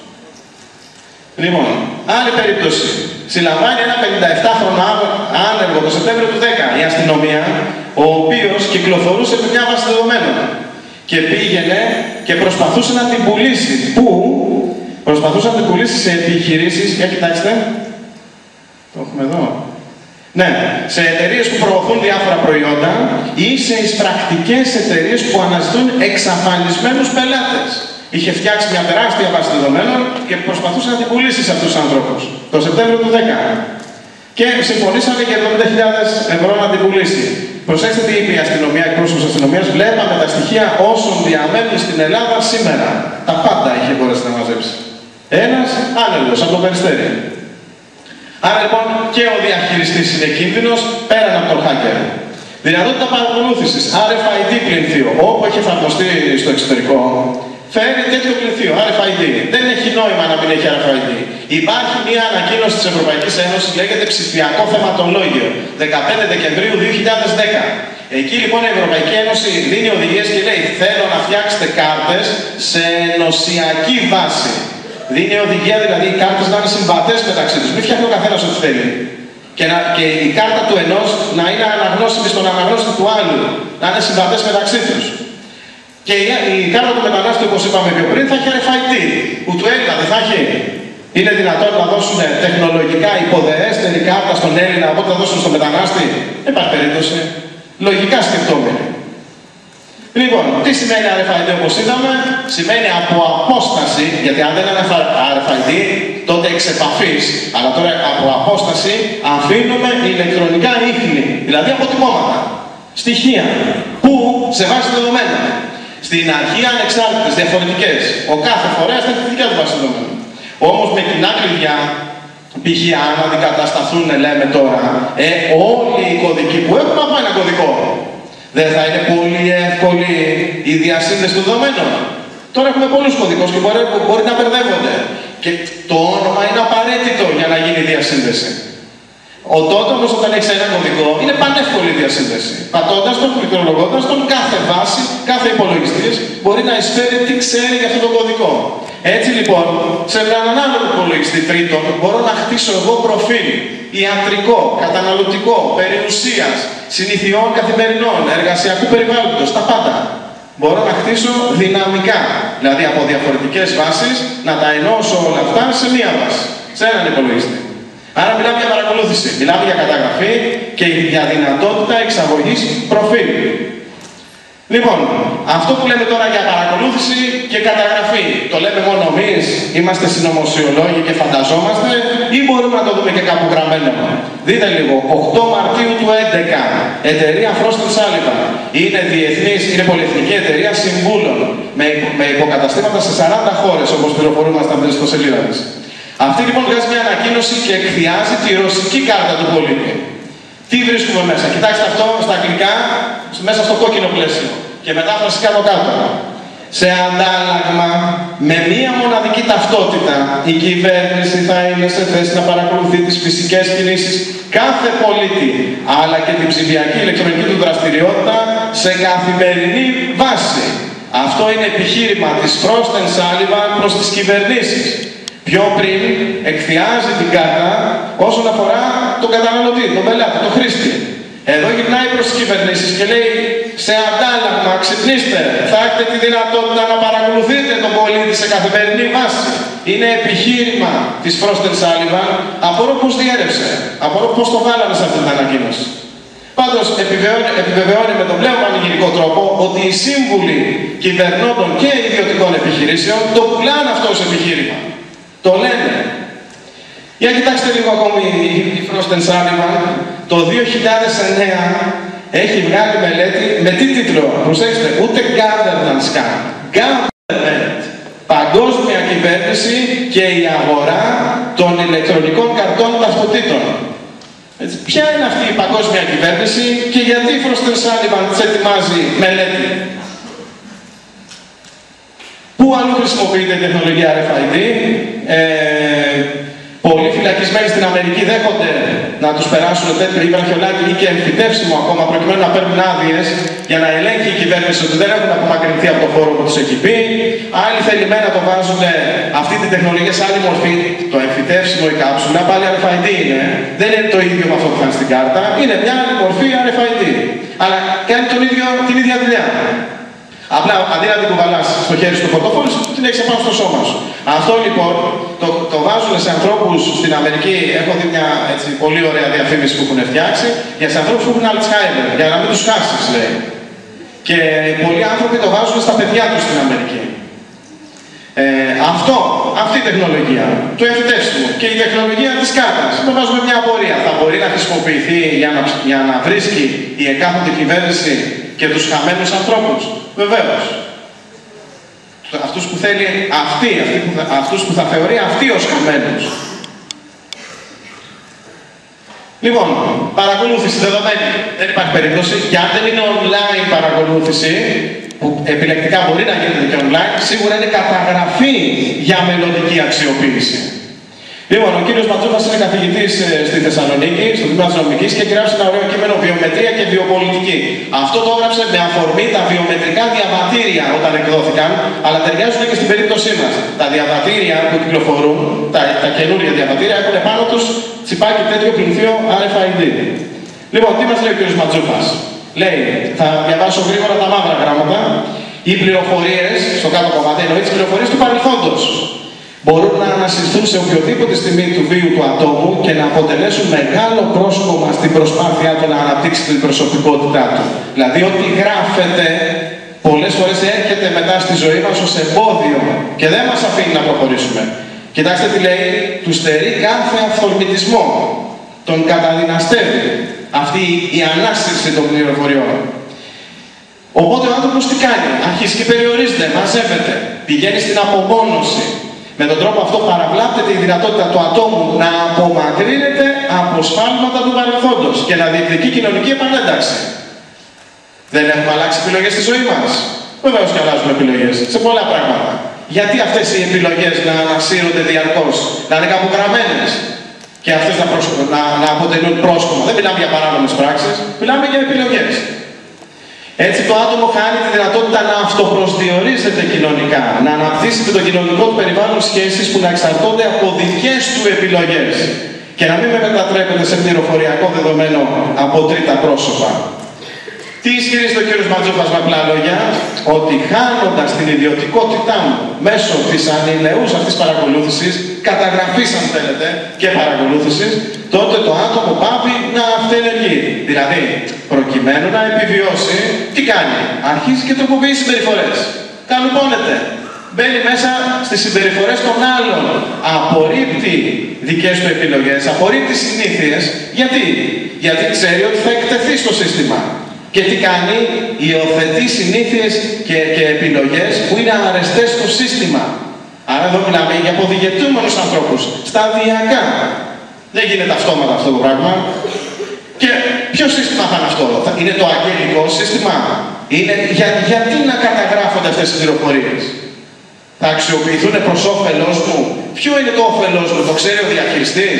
Λοιπόν, άλλη περίπτωση. Συλλαμβάνει ένα 57χρονο άνεργο το Σεπτέμβριο του 10 η αστυνομία, ο οποίος κυκλοφορούσε με μια βάση δεδομένων και πήγαινε και προσπαθούσε να την πουλήσει. Πού? Προσπαθούσε να την πουλήσει σε επιχειρήσεις, για κοιτάξτε, το έχουμε εδώ. Ναι, σε εταιρείες που προωθούν διάφορα προϊόντα ή σε εισπρακτικές εταιρείες που αναζητούν εξαφανισμένους πελάτες. Είχε φτιάξει μια τεράστια βάση δεδομένων και προσπαθούσε να την πουλήσει σε αυτούς τους ανθρώπους. Το Σεπτέμβριο του 10. Και συμφωνήσανε για 70.000 ευρώ να την πουλήσει. Προσέξτε τι είπε η αστυνομία, εκπρόσωπος αστυνομίας. Βλέπαμε τα στοιχεία όσων διαμένουν στην Ελλάδα σήμερα. Τα πάντα είχε μπορέσει να μαζέψει. Ένας άνεργος από το Περιστέρι. Άρα λοιπόν και ο διαχειριστής είναι κίνδυνος πέραν από τον hacker. Δυνατότητα παρακολούθησης, RFID πληνθείο, όπου έχει εφαρμοστεί στο εξωτερικό, φέρει τέτοιο πληνθείο, RFID. Δεν έχει νόημα να μην έχει RFID. Υπάρχει μια ανακοίνωση της Ευρωπαϊκής Ένωσης, λέγεται ψηφιακό θεματολόγιο, 15 Δεκεμβρίου 2010. Εκεί λοιπόν η Ευρωπαϊκή Ένωση δίνει οδηγίες και λέει: θέλω να φτιάξετε κάρτες σε ενωσιακή βάση. Δίνει οδηγία δηλαδή οι κάρτες να είναι συμβατές μεταξύ τους. Μην φτιάχνει ο καθένας ό,τι θέλει. Και η κάρτα του ενός να είναι αναγνώσιμη στον αναγνώστη του άλλου. Να είναι συμβατές μεταξύ τους. Και η κάρτα του μετανάστη, όπως είπαμε πιο πριν, θα έχει RFID. Που του Έλληνα δεν θα έχει. Είναι δυνατόν να δώσουν τεχνολογικά υποδεέστερη κάρτα στον Έλληνα από ό,τι θα δώσουν στον μετανάστη? Δεν υπάρχει περίπτωση. Λογικά σκεφτόμενοι. Λοιπόν, τι σημαίνει RFID όπως είδαμε? Σημαίνει από απόσταση, γιατί αν δεν είναι RFID, τότε εξ επαφής, αλλά τώρα από απόσταση αφήνουμε ηλεκτρονικά ίχνη, δηλαδή αποτυπώματα, στοιχεία, που σε βάση δεδομένα. Στην αρχή ανεξάρτητες, διαφορετικές. Ο κάθε φορέας θα έχει τη δικιά του βάση δεδομένων. Όμως με κοινά κλειδιά, π.χ. αν αντικατασταθούν, λέμε τώρα, όλοι οι κωδικοί που έχουμε από ένα κωδικό. Δεν θα είναι πολύ εύκολη η διασύνδεση των δεδομένων? Τώρα έχουμε πολλούς κωδικούς και μπορεί να μπερδεύονται. Και το όνομα είναι απαραίτητο για να γίνει η διασύνδεση. Ο τότε όμως όταν έχεις ένα κωδικό είναι πανεύκολη η διασύνδεση. Πατώντας τον, πληκτρολογώντας τον, κάθε βάση, κάθε υπολογιστής μπορεί να εισφέρει τι ξέρει για αυτό το κωδικό. Έτσι λοιπόν, σε έναν άλλο υπολογιστή τρίτον, μπορώ να χτίσω εγώ προφίλ ιατρικό, καταναλωτικό, περιουσίας, συνηθιών καθημερινών, εργασιακού περιβάλλοντος, τα πάντα. Μπορώ να χτίσω δυναμικά, δηλαδή από διαφορετικές βάσεις, να τα ενώσω όλα αυτά σε μία βάση, σε έναν υπολογιστή. Άρα μιλάμε για παρακολούθηση, μιλάμε για καταγραφή και για δυνατότητα εξαγωγής προφίλ. Λοιπόν, αυτό που λέμε τώρα για παρακολούθηση και καταγραφή, το λέμε μόνο εμείς, είμαστε συνωμοσιολόγοι και φανταζόμαστε, ή μπορούμε να το δούμε και κάπου γραμμένο? Δείτε λίγο, 8 Μαρτίου του 2011, εταιρεία Frost & Sullivan, είναι διεθνής, είναι πολυεθνική εταιρεία συμβούλων, με υποκαταστήματα σε 40 χώρες, όπως πληροφορούμαστε από την ιστοσελίδα της. Αυτή λοιπόν βγάζει μια ανακοίνωση και εκθιάζει τη ρωσική κάρτα του πολίτη. Τι βρίσκουμε μέσα? Κοιτάξτε αυτό στα αγγλικά, μέσα στο κόκκινο πλαίσιο. Και μετάφραση κάτω-κάτω. Σε αντάλλαγμα, με μία μοναδική ταυτότητα, η κυβέρνηση θα είναι σε θέση να παρακολουθεί τις φυσικές κινήσεις κάθε πολίτη, αλλά και την ψηφιακή ηλεκτρονική του δραστηριότητα σε καθημερινή βάση. Αυτό είναι επιχείρημα της Frost & Sullivan προς τις κυβερνήσεις. Πιο πριν εκθιάζει την κάρτα όσον αφορά τον καταναλωτή, τον πελάτη, τον χρήστη. Εδώ γυρνάει προς τις κυβερνήσεις και λέει: σε αντάλλαγμα, ξυπνήστε, θα έχετε τη δυνατότητα να παρακολουθείτε τον πολίτη σε καθημερινή βάση. Είναι επιχείρημα της Frost & Sullivan. Απορώ πώς διέρευσε, απορώ πώς το βάλαμε σε αυτή την ανακοίνωση. Πάντως επιβεβαιώνει με τον πλέον πανηγυρικό τρόπο ότι οι σύμβουλοι κυβερνώντων και ιδιωτικών επιχειρήσεων το πουλάνε αυτό ως επιχείρημα. Το λένε. Για κοιτάξτε λίγο ακόμη η Frost & Sullivan. Το 2009 έχει βγάλει μελέτη με τι τίτλο? Προσέξτε, ούτε governance καν. Government. Παγκόσμια κυβέρνηση και η αγορά των ηλεκτρονικών καρτών ταυτοτήτων. Έτσι, ποια είναι αυτή η παγκόσμια κυβέρνηση και γιατί η Frost & Sullivan της ετοιμάζει μελέτη? Πού αλλού χρησιμοποιείται η τεχνολογία RFID? Πολλοί φυλακισμένοι στην Αμερική δέχονται να τους περάσουν τέτοιο ή βραχιολάκι ή και εμφυτεύσιμο ακόμα προκειμένου να παίρνουν άδειες για να ελέγχει η κυβέρνηση ότι δεν έχουν απομακρυνθεί από το χώρο που τους έχει πει. Άλλοι θελημένα το βάζουν αυτή τη τεχνολογία σε άλλη μορφή. Το εμφυτεύσιμο ή κάψουλα πάλι RFID είναι. Δεν είναι το ίδιο με αυτό που θα είναι στην κάρτα. Είναι μια άλλη μορφή RFID. Αλλά κάνει την ίδια δουλειά. Απλά αντί να την κουβαλάς στο χέρι στο πορτοφόλι σου, την έχεις επάνω στο σώμα σου. Αυτό λοιπόν το βάζουν σε ανθρώπους στην Αμερική. Έχω δει μια έτσι, πολύ ωραία διαφήμιση που έχουν φτιάξει για σε ανθρώπους που έχουν Alzheimer, για να μην τους χάσεις, λέει. Και πολλοί άνθρωποι το βάζουν στα παιδιά τους στην Αμερική. Αυτή η τεχνολογία, το εμφυτεύσιμο και η τεχνολογία της κάρτας, το βάζουμε μια απορία. Θα μπορεί να χρησιμοποιηθεί για να βρίσκει η εκάστοτε κυβέρνηση και τους χαμένους ανθρώπους? Βεβαίως. Αυτούς που θέλει αυτούς που θα θεωρεί αυτοί ως χαμένους. Λοιπόν, παρακολούθηση δεδομένη. Δεν υπάρχει περίπτωση. Και αν δεν είναι online παρακολούθηση, που επιλεκτικά μπορεί να γίνεται και online, σίγουρα είναι καταγραφή για μελλοντική αξιοποίηση. Λοιπόν, ο κύριος Ματζούφας είναι καθηγητής στη Θεσσαλονίκη, στο Τμήμα της Νομικής και έχει γράψει ένα ωραίο κείμενο βιομετρία και βιοπολιτική. Αυτό το έγραψε με αφορμή τα βιομετρικά διαβατήρια όταν εκδόθηκαν, αλλά ταιριάζουν και στην περίπτωσή μας. Τα διαβατήρια που κυκλοφορούν, τα καινούργια διαβατήρια, έχουν πάνω τους τσιπάκι τέτοιο πληθείο RFID. Λοιπόν, τι μας λέει ο κύριος Ματζούφας? Λέει, θα διαβάσω γρήγορα τα μαύρα γράμματα. Οι πληροφορίες, στο κάτω κομμάτι εννοεί τις πληροφορίες του παρελθόντος, μπορούν να ανασυρθούν σε οποιοδήποτε στιγμή του βίου του ατόμου και να αποτελέσουν μεγάλο πρόσκομμα στην προσπάθειά του να αναπτύξει την προσωπικότητά του. Δηλαδή, ό,τι γράφεται πολλές φορές έρχεται μετά στη ζωή μας ως εμπόδιο και δεν μας αφήνει να προχωρήσουμε. Κοιτάξτε τι λέει, του στερεί κάθε αυθορμητισμό, τον καταδυναστεύει αυτή η ανάσυρση των πληροφοριών. Οπότε ο άνθρωπος τι κάνει? Αρχίζει και περιορίζεται, μαζεύεται, πηγαίνει στην απομόνωση. Με τον τρόπο αυτό παραβλάπτεται η δυνατότητα του ατόμου να απομακρύνεται από σφάλματα του παρελθόντος και να διεκδικεί κοινωνική επανένταξη. Δεν έχουμε αλλάξει επιλογές στη ζωή μας? Βεβαίως και αλλάζουμε επιλογές σε πολλά πράγματα. Γιατί αυτές οι επιλογές να ανασύρονται διαρκώς, να είναι καπογραμμένες και αυτές να αποτελούν πρόσκομα? Δεν μιλάμε για παράνομες πράξεις, μιλάμε για επιλογές. Έτσι το άτομο χάνει τη δυνατότητα να αυτοπροσδιορίζεται κοινωνικά, να αναπτύσσει με το κοινωνικό του περιβάλλον σχέσεις που να εξαρτώνται από δικές του επιλογές και να μην μετατρέπεται σε πληροφοριακό δεδομένο από τρίτα πρόσωπα. Τι ισχυρίζεται ο κύριος Ματζούφας με απλά λόγια? Ότι χάνοντας την ιδιωτικότητά μου μέσω της ανηλαιούς αυτής παρακολούθησης, καταγραφής αν θέλετε και παρακολούθησης, τότε το άτομο πάβει να αυτενεργεί. Δηλαδή, προκειμένου να επιβιώσει, τι κάνει? Αρχίζει και τροποποιεί συμπεριφορές. Καλουπώνεται. Μπαίνει μέσα στις συμπεριφορές των άλλων. Απορρίπτει δικές του επιλογές, απορρίπτει συνήθειες. Γιατί ξέρει ότι θα εκτεθεί στο σύστημα. Και τι κάνει? Υιοθετεί συνήθειες και επιλογές που είναι αρεστές στο σύστημα. Άρα εδώ μιλάμε για αποδιγετούμενους ανθρώπους. Σταδιακά. Δεν γίνεται αυτόματα αυτό το πράγμα. Και ποιο σύστημα θα είναι αυτό? Είναι το αγγελικό σύστημα? Γιατί να καταγράφονται αυτές οι πληροφορίες? Θα αξιοποιηθούν προς όφελός μου? Ποιο είναι το όφελός μου? Το ξέρει ο διαχειριστής?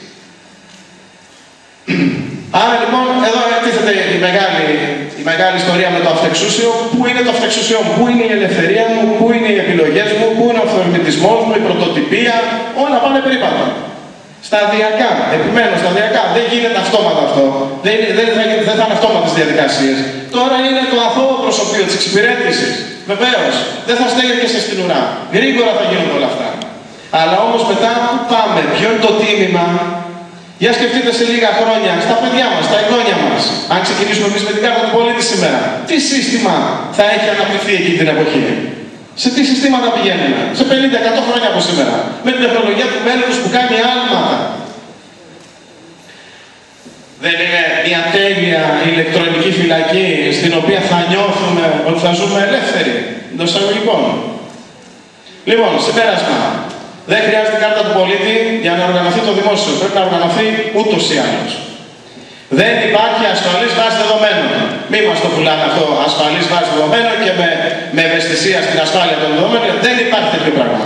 Άρα λοιπόν εδώ εκτίθεται η μεγάλη ιστορία με το αυτεξούσιο. Πού είναι το αυτεξούσιο μου? Πού είναι η ελευθερία μου? Πού είναι οι επιλογές μου? Πού είναι ο αυθορμητισμός μου? Η πρωτοτυπία? Όλα πάνε περίπατα. Σταδιακά, επιμένω σταδιακά. Δεν γίνεται αυτόματα αυτό. Δεν θα είναι αυτόματες διαδικασίες. Τώρα είναι το αθώο προσωπείο της εξυπηρέτησης. Βεβαίως, δεν θα στέγεται στην ουρά. Γρήγορα θα γίνουν όλα αυτά. Αλλά όμως μετά πού πάμε? Ποιο είναι το τίμημα? Για σκεφτείτε σε λίγα χρόνια, στα παιδιά μας, στα εγγόνια μας, αν ξεκινήσουμε εμείς με την κάρτα του πολίτη σήμερα, τι σύστημα θα έχει αναπτυχθεί εκεί την εποχή? Σε τι συστήματα πηγαίνουμε? Σε 50-100 χρόνια από σήμερα. Με την τεχνολογία του μέλλοντος που κάνει άλματα. Δεν είναι μια τέλεια ηλεκτρονική φυλακή στην οποία θα νιώθουμε ότι θα ζούμε ελεύθεροι? Εντός εισαγωγικών. Λοιπόν, συμπέρασμα. Δεν χρειάζεται κάρτα του πολίτη για να οργανωθεί το δημόσιο. Πρέπει να οργανωθεί ούτως ή άλλως. Δεν υπάρχει ασφαλής βάση δεδομένων. Μην μας το πουλάνε αυτό, ασφαλής βάση δεδομένων και με ευαισθησία στην ασφάλεια των δεδομένων. Δεν υπάρχει τέτοιο πράγμα.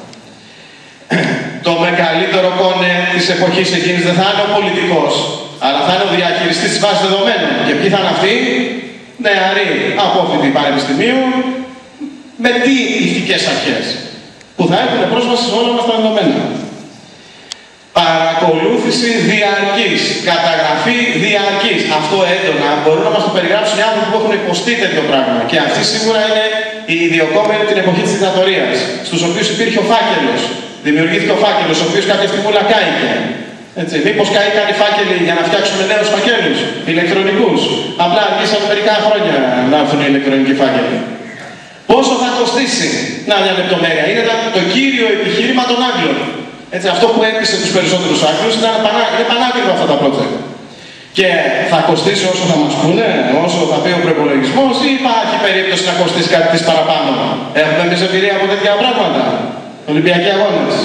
Το μεγαλύτερο κόνε της εποχής εκείνης δεν θα είναι ο πολιτικός, αλλά θα είναι ο διαχειριστής της βάσης δεδομένων. Και ποιοι θα είναι αυτοί? Νεαροί απόφοιτοι πανεπιστημίου, με τι ηθικές αρχές, που θα έχουν πρόσβαση σε όλα μας τα δεδομένα. Παρακολούθηση διαρκής, καταγραφή διαρκής. Αυτό έντονα μπορούν να μας το περιγράψουν οι άνθρωποι που έχουν υποστεί τέτοιο πράγμα. Και αυτοί σίγουρα είναι οι ιδιοκόμενοι την εποχή της δικτατορίας, στους οποίους υπήρχε ο φάκελος. Δημιουργήθηκε ο φάκελος, ο οποίος κάποια στιγμή λακάηκε. Έτσι, μήπως καήκαν οι φάκελοι για να φτιάξουμε νέους φακέλους, ηλεκτρονικούς? Απλά αργήσαμε μερικά χρόνια να έρθουν οι ηλεκτρονικοί φάκελοι. Πόσο θα κοστίσει? Να, μια λεπτομέρεια. Είναι το κύριο επιχείρημα των Άγγλων. Έτσι, αυτό που έπεισε τους περισσότερους Άγγλους είναι πανάκριβα αυτά τα project. Και θα κοστίσει όσο θα μας πούνε, όσο θα πει ο προϋπολογισμός, ή υπάρχει περίπτωση να κοστίσει κάτι της παραπάνω? Έχουμε εμείς εμπειρία από τέτοια πράγματα? Ολυμπιακοί αγώνες.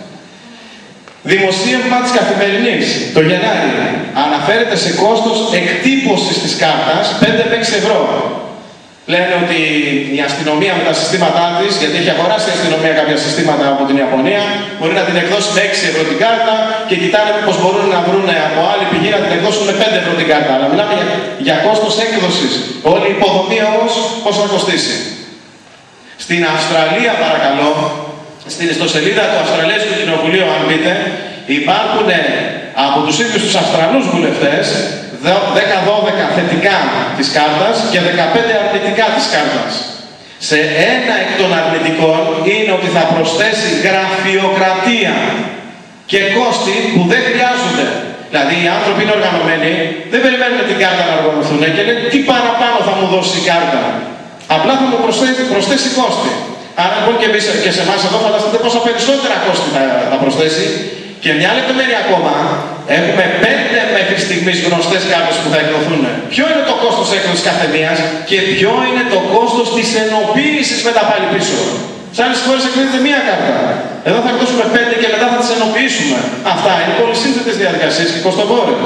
Δημοσίευμα της Καθημερινής, το Γενάρη, αναφέρεται σε κόστος εκτύπωσης της κάρτας 5 με 6 ευρώ. Λένε ότι η αστυνομία με τα συστήματά της, γιατί έχει αγοράσει η αστυνομία κάποια συστήματα από την Ιαπωνία, μπορεί να την εκδώσει με 6 ευρώ την κάρτα και κοιτάνε πως μπορούν να βρουν από άλλη πηγή να την εκδώσουν με 5 ευρώ την κάρτα. Αλλά μιλάμε για κόστος έκδοσης. Όλη η υποδομή όμως πώς θα κοστίσει? Στην Αυστραλία, παρακαλώ, στην ιστοσελίδα του Αυστραλέζικου Κοινοβουλίου, αν πείτε, υπάρχουν από τους ίδιους τους Αυστραλούς βουλευτές 10-12 θετικά της κάρτας και 15 αρνητικά της κάρτας. Σε ένα εκ των αρνητικών είναι ότι θα προσθέσει γραφειοκρατία και κόστη που δεν χρειάζονται. Δηλαδή οι άνθρωποι είναι οργανωμένοι, δεν περιμένουν την κάρτα να οργανωθούν και λένε τι παραπάνω θα μου δώσει η κάρτα. Απλά θα μου προσθέσει κόστη. Άρα λοιπόν και σε εμάς εδώ φανταστείτε πόσα περισσότερα κόστη θα προσθέσει. Και μια λεπτομέρεια ακόμα, έχουμε 5 μέχρι στιγμής γνωστές κάρτες που θα εκδοθούν. Ποιο είναι το κόστος έκδοσης καθεμίας και ποιο είναι το κόστος της ενοποίησης μετά πάλι πίσω? Σε άλλες χώρες εκδίδεται μία κάρτα. Εδώ θα εκδώσουμε 5 και μετά θα τις ενοποιήσουμε. Αυτά είναι πολύ σύνθετες διαδικασίες και κοστοβόρες.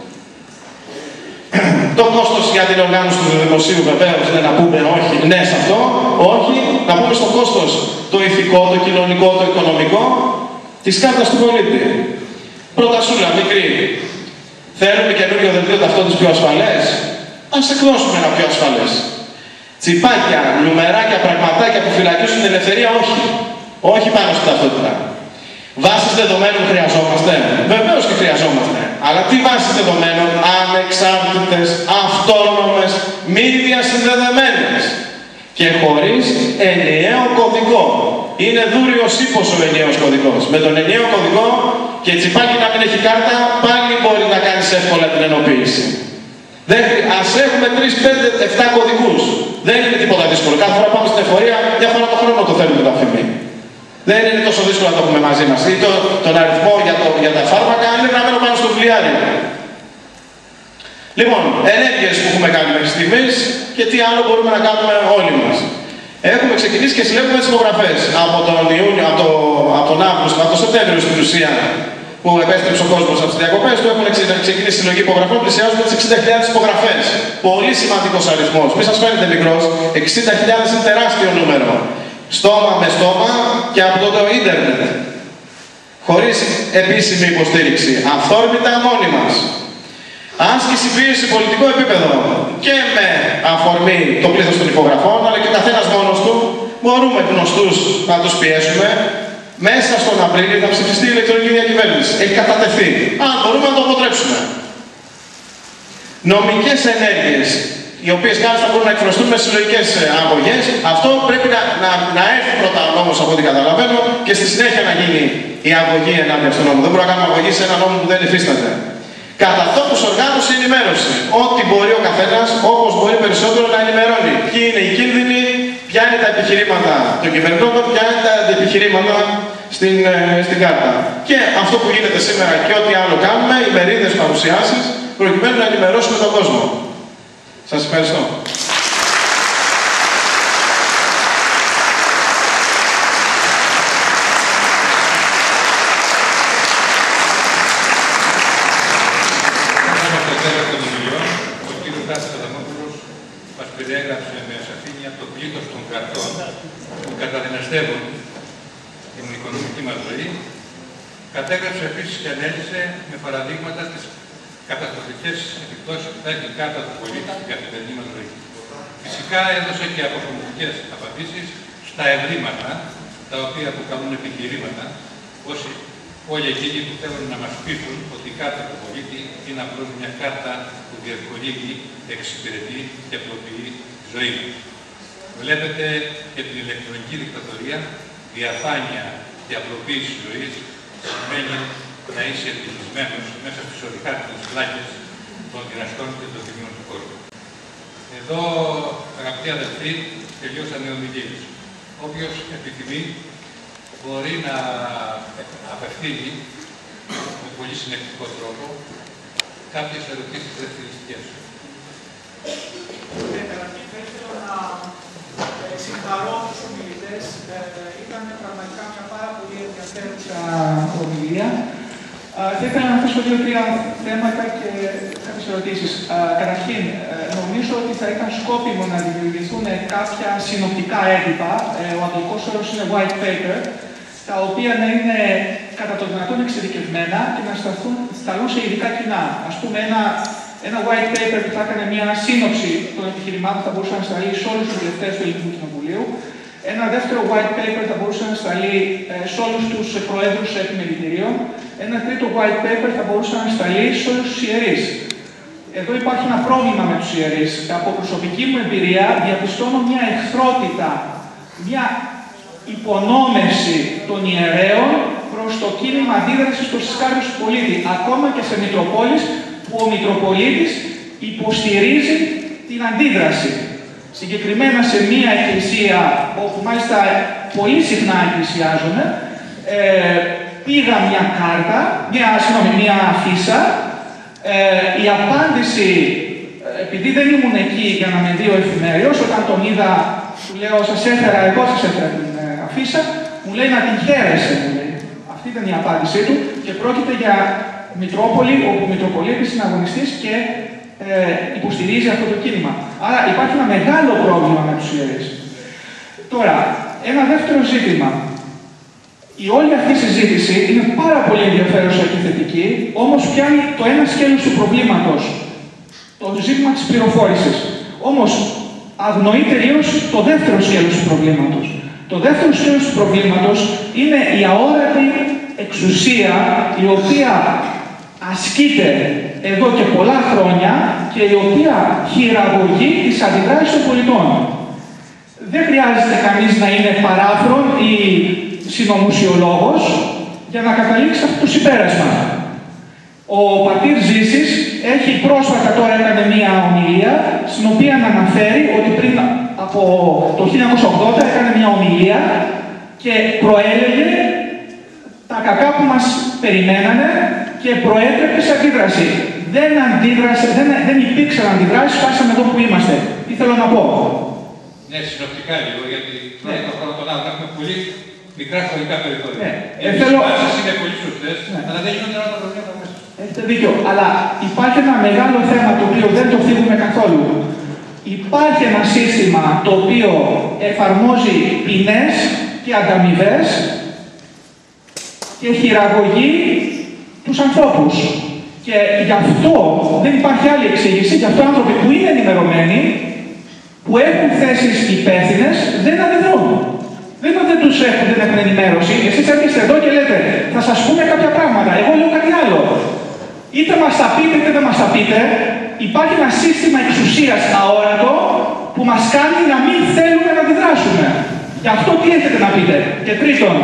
Το κόστος για την οργάνωση του δημοσίου βεβαίως είναι να πούμε όχι, ναι σε αυτό, όχι, να πούμε στο κόστος το ηθικό, το κοινωνικό, το οικονομικό της κάρτας του πολίτη. Προτασούλα, μικρή. Θέλουμε καινούριο δελτίο ταυτότητας πιο ασφαλές? Ας εκδώσουμε ένα πιο ασφαλές. Τσιπάκια, νουμεράκια, πραγματάκια που φυλακίζουν την ελευθερία, όχι. Όχι πάνω στην ταυτότητα. Βάσεις δεδομένων χρειαζόμαστε? Βεβαίως και χρειαζόμαστε. Αλλά τι βάσεις δεδομένων? Ανεξάρτητες, αυτόνομες, μη διασυνδεδεμένες και χωρίς ενιαίο κωδικό. Είναι δούριος ύπος ο ενιαίος κωδικός. Με τον ενιαίο κωδικό και τσιπάκι να μην έχει κάρτα, πάλι μπορεί να κάνεις εύκολα την ενοποίηση. Ας έχουμε 3, 5, 7 κωδικούς. Δεν είναι τίποτα δύσκολο. Κάθε φορά πάμε στην εφορία, μια φορά το χρόνο το θέλουμε το αφημί. Δεν είναι τόσο δύσκολο να το έχουμε μαζί μας. Ή τον αριθμό για τα φάρμακα είναι γραμμένο πάνω στο βιβλιάριο. Λοιπόν, ενέργειες που έχουμε κάνει μέχρι στιγμής και τι άλλο μπορούμε να κάνουμε όλοι μας. Έχουμε ξεκινήσει και συλλέγουμε τις υπογραφές από τον Ιούνιο, από τον Αύγουστο, από τον Σεπτέμβριο στην ουσία, που επέστρεψε ο κόσμος από τις διακοπές του, έχουν ξεκινήσει συλλογή υπογραφών, πλησιάζουμε τις 60.000 υπογραφές. Πολύ σημαντικός αριθμός. Μη σας φαίνεται μικρός, 60.000 είναι τεράστιο νούμερο. Στόμα με στόμα και από το ίντερνετ. Χωρίς επίσημη υποστήριξη. Αυθόρμητα μόνοι μας. Άσκηση πίεση σε πολιτικό επίπεδο και με αφορμή το πλήθος των υπογραφών, αλλά και ο καθένας μόνος του μπορούμε γνωστούς να τους πιέσουμε. Μέσα στον Απρίλιο θα ψηφιστεί η ηλεκτρονική διακυβέρνηση. Έχει κατατεθεί. Αν μπορούμε να το αποτρέψουμε. Νομικές ενέργειες, οι οποίες κάλλιστα μπορούν να εκφραστούν με συλλογικές αγωγές. Αυτό πρέπει να έρθει πρώτα ο νόμος από ό,τι καταλαβαίνω και στη συνέχεια να γίνει η αγωγή ενάντια στον νόμο. Δεν μπορούμε να κάνουμε αγωγή σε ένα νόμο που δεν υφίσταται. Κατά τόπους οργάνωση ενημέρωση. Ό,τι μπορεί ο καθένας, όπως μπορεί περισσότερο να ενημερώνει. Ποιοι είναι οι κίνδυνοι, ποια είναι τα επιχειρήματα των κυβερνών, ποια είναι τα αντιεπιχειρήματα στην κάρτα. Και αυτό που γίνεται σήμερα και ό,τι άλλο κάνουμε, ημερίδες παρουσιάσεις, προκειμένου να ενημερώσουμε τον κόσμο. Σας ευχαριστώ. Το τέλος περιέγραψε με σαφήνεια το πλήθος των κρατών που καταδυναστεύουν την οικονομική μας ζωή, κατέγραψε επίσης και ανέλησε με παραδείγματα τις καταστροφικές επιπτώσεις που θα έχει η κάρτα του πολίτη στην καθημερινή μας ζωή. Φυσικά έδωσε και αποκομματικές απαντήσεις στα ευρήματα, τα οποία αποκαλούν επιχειρήματα, όλοι εκείνοι που θέλουν να μας πείσουν ότι η κάρτα του πολίτη είναι απλώς μια κάρτα που διευκολύνει, εξυπηρετεί και απλοποιεί τη ζωή μας. Βλέπετε και την ηλεκτρονική δικτατορία, διαφάνεια και απλοποίηση της ζωής σημαίνει να είσαι ευτυχισμένος μέσα στις ορυχάτικες πλάκες των δυναστών και των τιμίων του κόσμου. Εδώ, αγαπητοί αδελφοί, τελειώσαν οι ομιλίες. Όποιος επιθυμεί μπορεί να απευθύνει με πολύ συνεκτικό τρόπο κάποιες ερωτήσεις ρευτιλιστικές. Καταρχήν θα ήθελα να συγχαρώ τους ομιλητές. Ήταν πραγματικά μια πάρα πολύ ενδιαφέρουσα ομιλία. Θα ήθελα να θέσω δύο-τρία θέματα και κάποιες ερωτήσεις. Καταρχήν, νομίζω ότι θα ήταν σκόπιμο να δημιουργηθούν κάποια συνοπτικά έντυπα, ο αγγλικός όρος είναι white paper, τα οποία να είναι κατά το δυνατόν εξειδικευμένα και να σταλούν σε ειδικά κοινά. Ας πούμε, ένα white paper που θα έκανε μια σύνοψη των επιχειρημάτων θα μπορούσε να σταλεί σε όλους τους βουλευτές του Ελληνικού Κοινοβουλίου. Ένα δεύτερο white paper θα μπορούσε να σταλεί σε όλους τους προέδρους επιμελητηρίων. Ένα τρίτο white paper θα μπορούσε να σταλεί σε όλους τους ιερείς. Εδώ υπάρχει ένα πρόβλημα με τους ιερείς. Από προσωπική μου εμπειρία διαπιστώνω μια εχθρότητα, μια υπονόμευση των ιερέων προς το κίνημα αντίδρασης στο σκάριος του πολίτη. Ακόμα και σε Μητροπόλεις που ο Μητροπολίτης υποστηρίζει την αντίδραση. Συγκεκριμένα σε μία εκκλησία, όπου μάλιστα πολύ συχνά εκκλησιάζομαι, πήγα μια κάρτα, μια αφίσα. Η απάντηση, επειδή δεν ήμουν εκεί για να με δει ο εφημέριος, όταν τον είδα, του λέω, εγώ σας έφερα την αφίσα, μου λέει να την χαίρεσαι, μου λέει. Αυτή ήταν η απάντησή του και πρόκειται για Μητρόπολη, όπου ο Μητροπολίτης είναι αγωνιστής και υποστηρίζει αυτό το κίνημα. Άρα υπάρχει ένα μεγάλο πρόβλημα με τους ιερείς. Τώρα, ένα δεύτερο ζήτημα. Η όλη αυτή η συζήτηση είναι πάρα πολύ ενδιαφέρουσα και θετική, όμως πιάνει το ένα σκέλος του προβλήματος, το ζήτημα της πληροφόρησης. Όμως αγνοεί τελείως το δεύτερο σκέλος του προβλήματος. Το δεύτερο σκέλος του προβλήματος είναι η αόρατη εξουσία, η οποία ασκείται εδώ και πολλά χρόνια και η οποία χειραγωγεί τις αντιδράσεις των πολιτών. Δεν χρειάζεται κανείς να είναι παράφρον ή συνωμοσιολόγος για να καταλήξει αυτό το συμπέρασμα. Ο πατήρ Ζήσης έχει πρόσφατα τώρα έκανε μία ομιλία στην οποία αναφέρει ότι πριν από το 1980 έκανε μία ομιλία και προέλεγε τα κακά που μας περιμένανε και προέτρεπε σε αντίδραση. Δεν υπήρξαν αντιδράσεις, φτάσαμε εδώ που είμαστε. Τι θέλω να πω. Ναι, συνοπτικά λίγο, γιατί τον άλλο έχουμε πολύ μικρά χρονικά περιθώρια. Οι συμπάσεις είναι πολύ σωστές, αλλά δεν γίνονται όλα τα προβλήματα μέσα. Έχετε δίκιο, αλλά υπάρχει ένα μεγάλο θέμα το οποίο δεν το θίγουμε καθόλου. Υπάρχει ένα σύστημα το οποίο εφαρμόζει ποινές και ανταμοιβές και χειραγωγεί τους ανθρώπους. Και γι' αυτό δεν υπάρχει άλλη εξήγηση, γι' αυτό άνθρωποι που είναι ενημερωμένοι, που έχουν θέσεις υπεύθυνες, δεν αντιδρούν. Δεν τους έχουν ενημέρωση. Εσείς έρχεστε εδώ και λέτε, θα σας πούμε κάποια πράγματα. Εγώ λέω κάτι άλλο. Είτε μας τα πείτε, είτε δεν μας τα πείτε, υπάρχει ένα σύστημα εξουσίας αόρατο που μας κάνει να μην θέλουμε να αντιδράσουμε. Γι' αυτό τι έχετε να πείτε. Και τρίτον,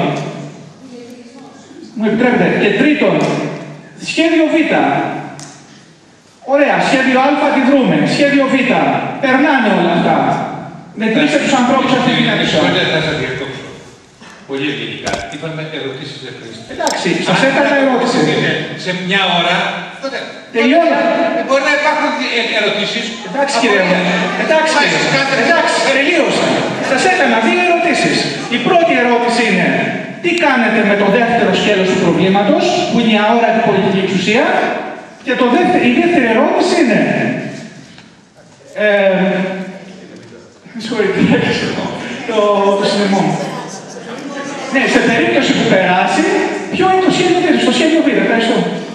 μου επιτρέπετε, και τρίτον, σχέδιο Β. Ωραία, σχέδιο Α αντιδρούμε, σχέδιο Β. Περνάνε όλα αυτά. Μετρήστε τους ανθρώπους αυτή την αίθουσα. Θα σας διακόψω. Πολύ ευγενικά. Είπαμε ερωτήσεις ευχαριστήσεις. Εντάξει, σας έκανα ερώτηση. Σε μια ώρα. Τελειώνω. Μπορεί να υπάρχουν ερωτήσεις. Εντάξει κύριε μου. Εντάξει, τελείωσα. Σας έκανα δύο ερωτήσεις. Η πρώτη ερώτηση είναι τι κάνετε με το δεύτερο σκέλος του προβλήματος, που είναι η αόρατη πολιτική εξουσία. Και η δεύτερη ερώτηση είναι Με συγχωρείτε, το συνεμό. Ναι, σε περίπτωση που περάσει, ποιο είναι το σχέδιο Β, στο σχέδιο Β, ευχαριστώ.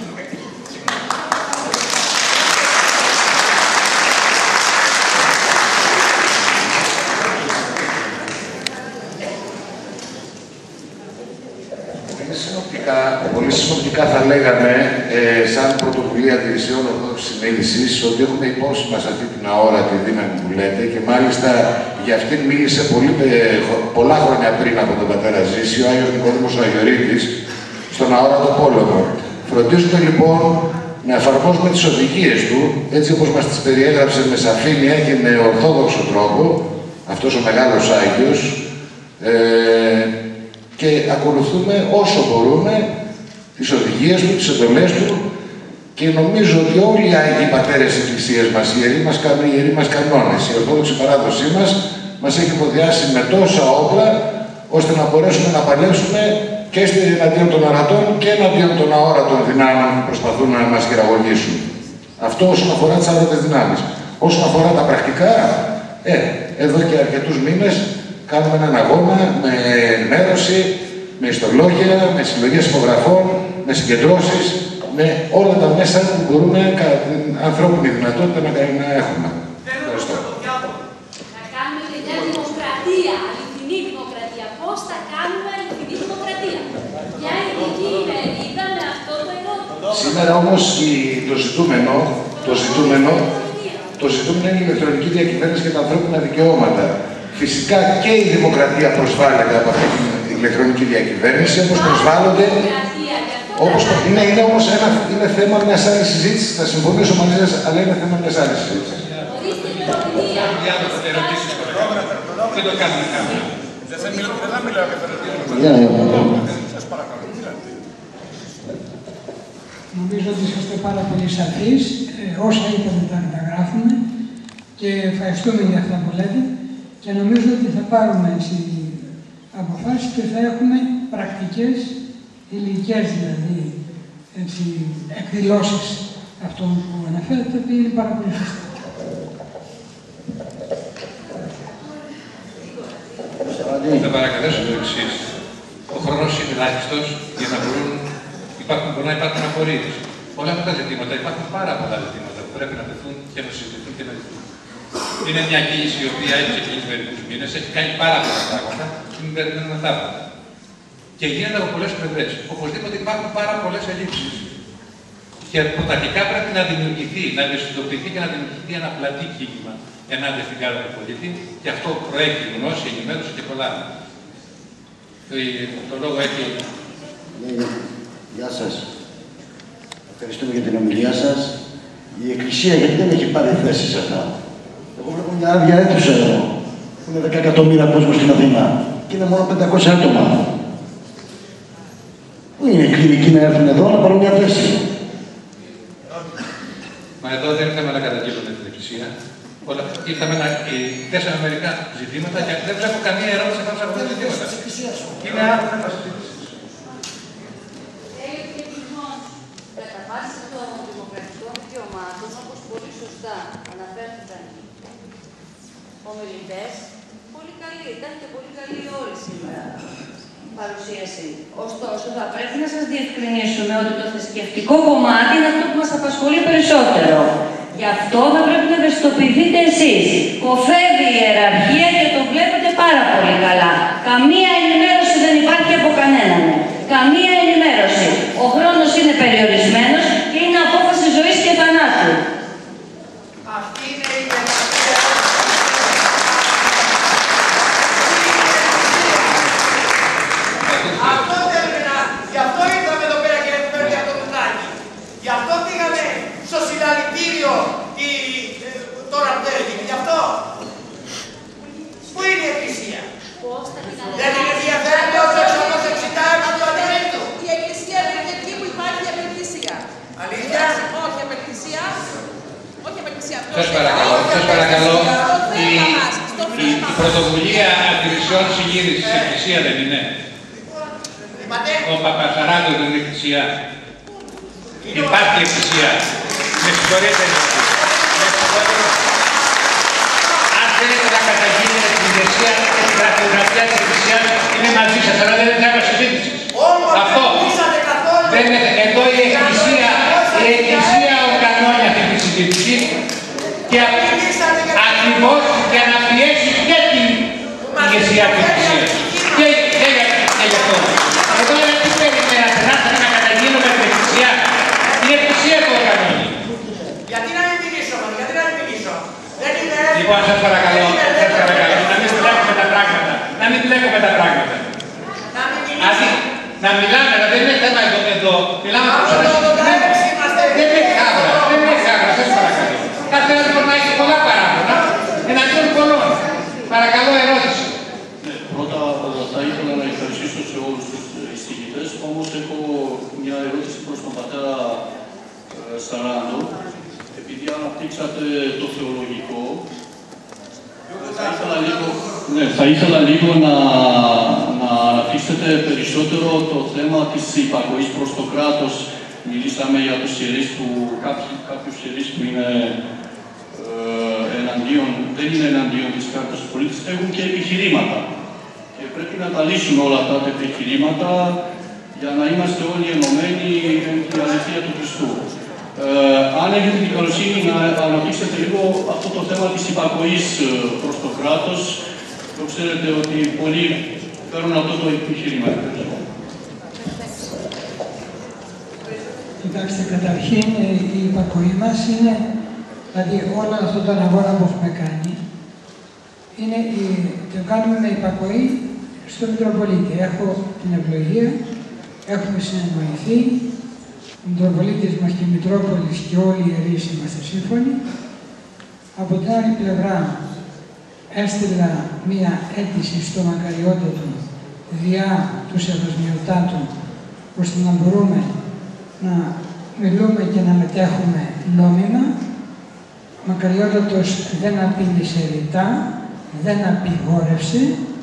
Πολύ συνοπτικά θα λέγαμε, σαν πρωτοβουλία αντιρρησιών ορθόδοξης συνείδησης, ότι έχουμε υπόψη μας αυτή την αόρατη δύναμη που λέτε και μάλιστα για αυτήν μίλησε πολλά χρόνια πριν από τον πατέρα Ζήση, ο Άγιος Νικόδημος ο Αγιορείτης, στον αόρατο πόλεμο. Φροντίζουμε λοιπόν να εφαρμόζουμε τις οδηγίες του, έτσι όπως μας τις περιέγραψε με σαφήνεια και με ορθόδοξο τρόπο, αυτός ο μεγάλος Άγιος, και ακολουθούμε όσο μπορούμε τις οδηγίες του, τις εντολές του και νομίζω ότι όλοι οι Άγιοι Πατέρες της Εκκλησίας μας, οι ιεροί μας κανόνες, η Ορθόδοξη παράδοσή μας έχει υποδιάσει με τόσα όπλα ώστε να μπορέσουμε να παλέψουμε και εναντίον των ορατών και εναντίον των αόρατων δυνάμεων που προσπαθούν να μας χειραγωγήσουν. Αυτό όσον αφορά τις αόρατες δυνάμεις. Όσον αφορά τα πρακτικά, εδώ και αρκετούς μήνες κάνουμε έναν αγώνα με ενημέρωση, με ιστολόγια, με συλλογές υπογραφών, με συγκεντρώσεις, με όλα τα μέσα που μπορούμε κατά την ανθρώπινη δυνατότητα να έχουμε. Ευχαριστώ. Να κάνουμε και μια δημοκρατία, αληθινή δημοκρατία. Πώς θα κάνουμε αληθινή δημοκρατία? Ποια είναι η δική ημερίδα με αυτό το ερώτημα? Σήμερα όμως το ζητούμενο είναι η ηλεκτρονική διακυβέρνηση και τα ανθρώπινα δικαιώματα. Φυσικά και η δημοκρατία προσβάλλεται από αυτή την ηλεκτρονική διακυβέρνηση, όπως προσβάλλονται. Είναι όμως είναι θέμα μιας άλλης συζήτησης. Θα συμφωνήσω μαζί σας, αλλά είναι θέμα μιας άλλης συζήτησης. Δεν το κάνουμε καν. Νομίζω ότι είσαστε πάρα πολύ σαφείς. Όσα είπατε τα καταγράφουμε και ευχαριστούμε για αυτά που λέτε. Και νομίζω ότι θα πάρουμε αποφάσεις και θα έχουμε πρακτικές, υλικές δηλαδή, εκδηλώσεις αυτών που αναφέρετε, που είναι πάρα πολύ σωστά. Θα παρακαλέσω το εξής. Ο χρόνος είναι ελάχιστος για να μπορεί να υπάρχουν απορίες. Όλα αυτά τα ζητήματα, υπάρχουν πάρα πολλά ζητήματα που πρέπει να τεθούν και να συζητηθούν και να λυθούν. Είναι μια κίνηση η οποία έχει ξεκινήσει μερικούς μήνες, έχει κάνει πάρα πολλά πράγματα και μην περιμένουμε τα άλλα. Και γίνεται από πολλές πλευρές. Οπωσδήποτε υπάρχουν πάρα πολλές ελλείψεις. Και πρωταρχικά πρέπει να δημιουργηθεί, να ευαισθητοποιηθεί και να δημιουργηθεί ένα πλατή κίνημα ενάντια στην κάρτα του πολίτη. Και αυτό προέχει γνώση, ενημέρωση και πολλά άλλα. Το λόγο έχει. Γεια σας. Ευχαριστούμε για την ομιλία σας. Η Εκκλησία γιατί δεν έχει πάρει θέση σε αυτά? Εγώ βλέπω μια άδεια αίθουσα εδώ, που είναι 10 εκατομμύρια κόσμος στην Αθήνα και είναι μόνο 500 άτομα. Πού είναι κλινικοί να έρθουν εδώ να πάρουν μια θέση? Μα εδώ δεν ήρθαμε να καταγγείλουμε την Εκκλησία. Ήρθαμε να θέσαμε μερικά ζητήματα και δεν βλέπω καμία ερώτηση πάνω σε αυτά τα ζητήματα. Είναι άλλο θέμα συζήτησης. Κατά βάση των δημοκρατικών δικαιωμάτων, όπως πολύ σωστά αναφέρθηκαν ομιλητές, πολύ καλή, ήταν και πολύ καλή όλη σήμερα παρουσίαση. Ωστόσο, θα πρέπει να σας διευκρινίσουμε ότι το θρησκευτικό κομμάτι είναι αυτό που μας απασχολεί περισσότερο. Γι' αυτό θα πρέπει να ευαισθητοποιηθείτε εσείς. Κοφεύει η ιεραρχία και το βλέπετε πάρα πολύ καλά. Καμία ενημέρωση δεν υπάρχει από κανέναν. Καμία ενημέρωση. Ο χρόνος είναι περιορισμένος και είναι απόφαση ζωής και θανάτου. Αυτή είναι η αυτό θέλουμε να... Γι' αυτό ήρθαμε εδώ πέρα και φέρουμε για το Μητράκη. Γι' αυτό πήγαμε στο συλλαλητήριο τώρα που έγινε. Γι' αυτό. Πού είναι η Εκκλησία? Δεν είναι ενδιαφέρον όσο εξωμός εξητάει με το αντίθετο. Η Εκκλησία δεν είναι εκεί που υπάρχει απελπισία. Αλήθεια? Όχι απελπισία. Όχι απελπισία. Σας παρακαλώ, η πρωτοβουλία αντιρρησιών συγκύρησης της Εκκλησία δεν είναι? Ο Παπασαράντο δεν είναι Εκκλησία? Υπάρχει Εκκλησία. Με συγχωρείτε. Αν θέλετε να καταγγείλετε σας, αλλά δεν είναι θέμα συζήτησης. Αυτό. Δεν είναι, εδώ η Εκκλησία οργανώνει αυτή τη συζήτηση και ακριβώς για να πιέσει και την ηγεσία της Εκκλησίας. Και γι' αυτό. Εδώ δεν περιμένατε να καταγίνουμε την Εκκλησία. Η Εκκλησία το οργανώνει. Γιατί να μην μιλήσω, γιατί να μην μιλήσω. Λοιπόν, σας παρακαλώ, να μην μπλέκουμε τα πράγματα. Να μην μπλέκουμε τα πράγματα. Να μιλάμε, αλλά δεν είναι θέμα εδώ. Μιλάμε προς εσάς. Δεν είναι χάβρα, σας παρακαλώ. Καθένας μπορεί να έχει πολλά παράπονα, εναντίον πολλών. Παρακαλώ, ερώτηση. Πρώτα θα ήθελα να ευχαριστήσω σε όλους τους εισηγητές, όμως έχω μια ερώτηση προς τον πατέρα Σαράντο. Επειδή αναπτύξατε το θεολογικό, θα ήθελα λίγο να αναπτύξετε περισσότερο το θέμα της υπακοής προς το κράτος. Μιλήσαμε για τους ιερείς κάποιους ιερείς που είναι δεν είναι εναντίον της Χάρτας του Πολίτη, έχουν και επιχειρήματα. Και πρέπει να τα λύσουμε όλα αυτά τα επιχειρήματα για να είμαστε όλοι ενωμένοι με την αλήθεια του Χριστού. Αν έχετε την καλοσύνη να αναπτύξετε λίγο αυτό το θέμα της υπακοής προς το κράτος, το ξέρετε ότι πολλοί παίρνουν αυτό το επιχείρημα. Κοιτάξτε, καταρχήν η υπακοή μας είναι, δηλαδή όλο αυτόν τον αγώνα που έχουμε κάνει, το κάνουμε με υπακοή στον Μητροπολίτη. Έχω την ευλογία, έχουμε συνεννοηθεί, ο Μητροπολίτης μας και η Μητρόπολης και όλοι οι ιερείς είμαστε σύμφωνοι. Από την άλλη πλευρά έστειλα μία αίτηση στο μακαριότατο διά του Σεβασμιωτάτου, ώστε να μπορούμε να μιλούμε και να μετέχουμε νόμιμα. Μακαριότατος δεν απείλησε ρητά, δεν απειγόρευσε.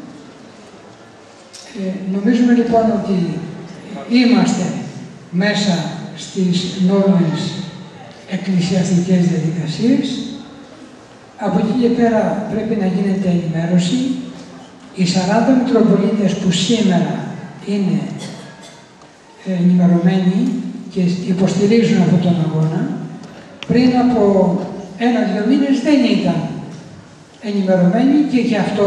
Νομίζουμε λοιπόν ότι είμαστε μέσα στις νόμιμες εκκλησιαστικές διαδικασίες. Από εκεί και πέρα πρέπει να γίνεται ενημέρωση. Οι 40 Μητροπολίτες που σήμερα είναι ενημερωμένοι και υποστηρίζουν αυτόν τον αγώνα, πριν από 1-2 μήνες δεν ήταν ενημερωμένοι και γι' αυτό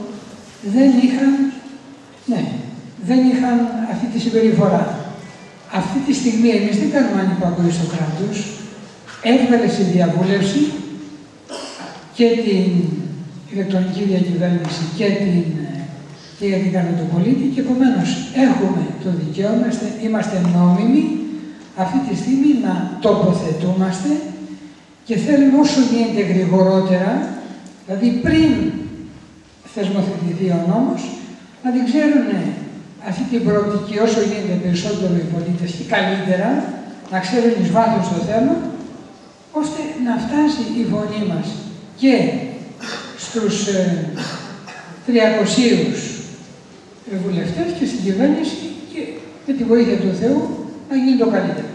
δεν είχαν αυτή τη συμπεριφορά. Αυτή τη στιγμή εμείς δεν κάνουμε ανυπακοή στο κράτος. Έβγαλε στη διαβούλευση και την ηλεκτρονική διακυβέρνηση και για την Χάρτα του Πολίτη και επομένως έχουμε το δικαίωμα, είμαστε νόμιμοι αυτή τη στιγμή να τοποθετούμαστε και θέλουμε όσο γίνεται γρηγορότερα, δηλαδή πριν θεσμοθετηθεί ο νόμος, να την ξέρουν αυτή την προοπτική όσο γίνεται περισσότερο οι πολίτες και καλύτερα, να ξέρουν εις βάθος το θέμα, ώστε να φτάσει η φωνή μας και στους 300 βουλευτές και στην κυβέρνηση και με τη βοήθεια του Θεού να γίνει το καλύτερο.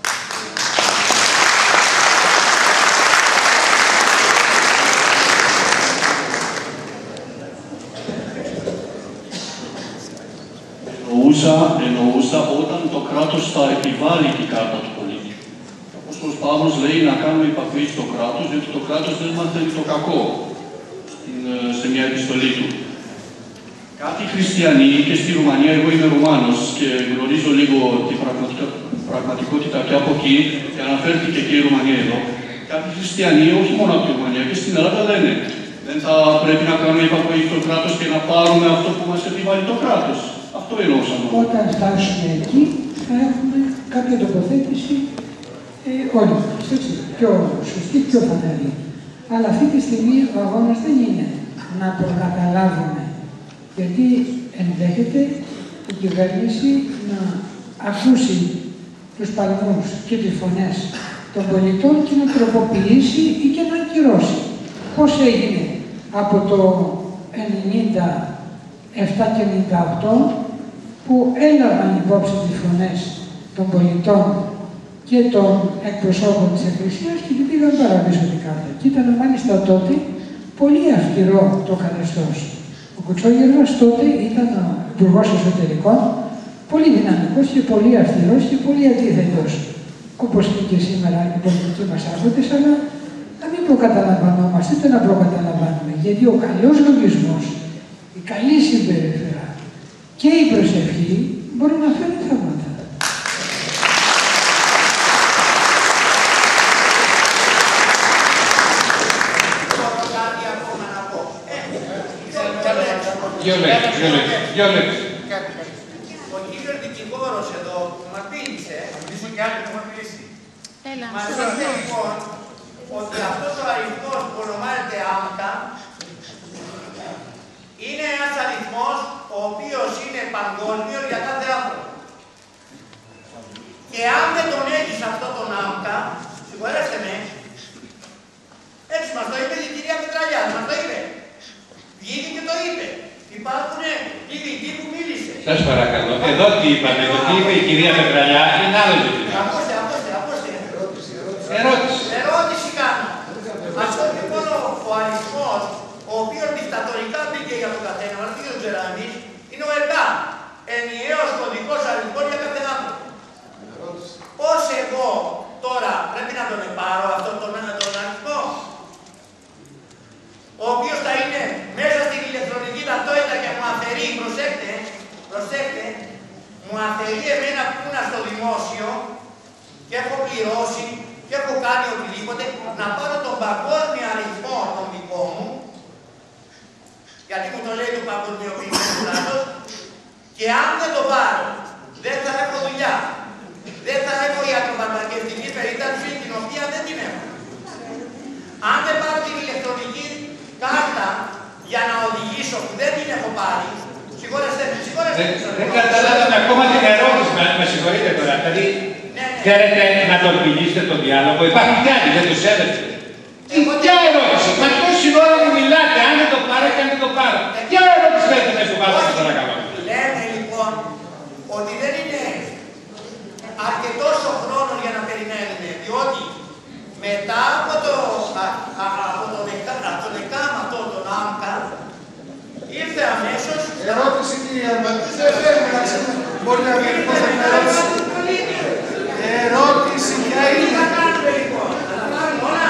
Εννοούσα όταν το κράτος θα επιβάλλει την κάρτα του πολίτη. Όπως ο Παύλος λέει να κάνουμε υπακοή στο κράτος, διότι το κράτος δεν μαθαίνει το κακό σε μια επιστολή του. Κάποιοι χριστιανοί και στη Ρουμανία, εγώ είμαι Ρουμάνος και γνωρίζω λίγο την πραγματικότητα και από εκεί, και αναφέρθηκε και η Ρουμανία εδώ. Κάποιοι χριστιανοί, όχι μόνο από τη Ρουμανία, και στην Ελλάδα λένε δεν θα πρέπει να κάνουμε υπακοή στο κράτος και να πάρουμε αυτό που μας επιβάλλει το κράτος. Αυτό εννοούσαμε. Όταν φτάσουμε εκεί, θα έχουμε κάποια τοποθέτηση όλοι μας, έτσι, πιο σωστή, πιο φανερή. Αλλά αυτή τη στιγμή ο αγώνας δεν είναι να προκαταλάβουμε, γιατί ενδέχεται η κυβέρνηση να ακούσει τους παλμούς και τις φωνές των πολιτών και να τροποποιήσει ή και να ακυρώσει. Πώς έγινε από το 97 και 98, που έλαβαν υπόψη τις φωνές των πολιτών και των εκπροσώπων της Εκκλησίας και την πήγαν πάρα πίσω την κάρτα. Και ήταν μάλιστα τότε πολύ αυστηρό το καθεστώς. Ο Κουτσόγερος τότε ήταν ο υπουργός εσωτερικών, πολύ δυναμικός και πολύ αυστηρός και πολύ αντίθετος, όπως είναι και σήμερα οι πολιτικοί μας άρχοντες, αλλά να μην προκαταλαμβανόμαστε, ούτε να προκαταλαμβάνουμε, γιατί ο καλός λογισμός, η καλή συμπεριφορά και η προσευχή μπορούν να φέρουν θαύματα. Δύο λέξεις. Ο κύριος δικηγόρος εδώ που μας μίλησε, ίσως και άλλοι που μας μιλήσει, μας είπε λοιπόν ότι αυτός ο αριθμός που ονομάζεται άμκα είναι ένας αριθμός ο οποίος είναι παγκόσμιος για κάθε άνθρωπο. Και αν δεν τον έχεις αυτόν τον άμκα, συγχωρέστε με, έτσι μας το είπε η κυρία Πετραλιάς, μας το είπε. Βγήκε και το είπε. Υπάρχουν ειδικοί που μίλησε. Σας παρακαλώ. Εδώ τι είπαμε, το τι είπε η κυρία Πετραλιά είναι άλλο ζήτημα. Ακούστε. Ερώτηση κάνω. Αυτό λοιπόν ο αριθμός, ο οποίος δικτατορικά μπήκε για τον καθένα μας, δεν ξέρω εμείς, είναι ο ΕΛΤΑ. Ενιαίος κωδικός αριθμός για κάθε άνθρωπο. Πώς εγώ τώρα πρέπει να τον πάρω αυτόν τον αριθμό, ο οποίος θα είναι μέσα στην ηλεκτρονική ταυτότητα και μου αφαιρεί, προσέξτε, μου αφαιρεί εμένα που ήμουν στο δημόσιο και έχω πληρώσει και έχω κάνει οτιδήποτε, να πάρω τον παγκόσμιο αριθμό τον δικό μου, γιατί μου το λέει το παγκοσμιοποιημένο κράτος, και αν δεν το πάρω, δεν θα έχω δουλειά. Δεν θα έχω ιατροφαρμακευτική περίταξη, την οποία δεν την έχω. Αν δεν πάρω την ηλεκτρονική κάρτα για να οδηγήσω που δεν την έχω πάρει, συγχωρέστε. Δεν καταλάβαμε ακόμα την ερώτηση, με συγχωρείτε τώρα. Δηλαδή, θέλετε να τον πηγήσετε τον διάλογο, υπάρχει κι άλλη, δεν το σέβεστε. Ποια ερώτηση, μα τόση ώρα μου μιλάτε, αν δεν το πάρω και αν δεν το πάρω. Ποια ερώτηση θέλετε να σου βάλω, σας παρακαλώ. Λέμε λοιπόν ότι δεν είναι αρκετός ο χρόνος για να περιμένουμε, διότι μετά από τον ΕΚΑΜ αυτό τον ΆΜΚΑ ήρθε αμέσως... Ερώτηση κυρία Αρμπατή, δεν θέλουμε να ξέρουμε, μπορεί να βγει πώς θα είναι ερώτηση. Ερώτηση ποια είναι. Τι θα κάνουμε λοιπόν, θα τα πάρουμε όλα.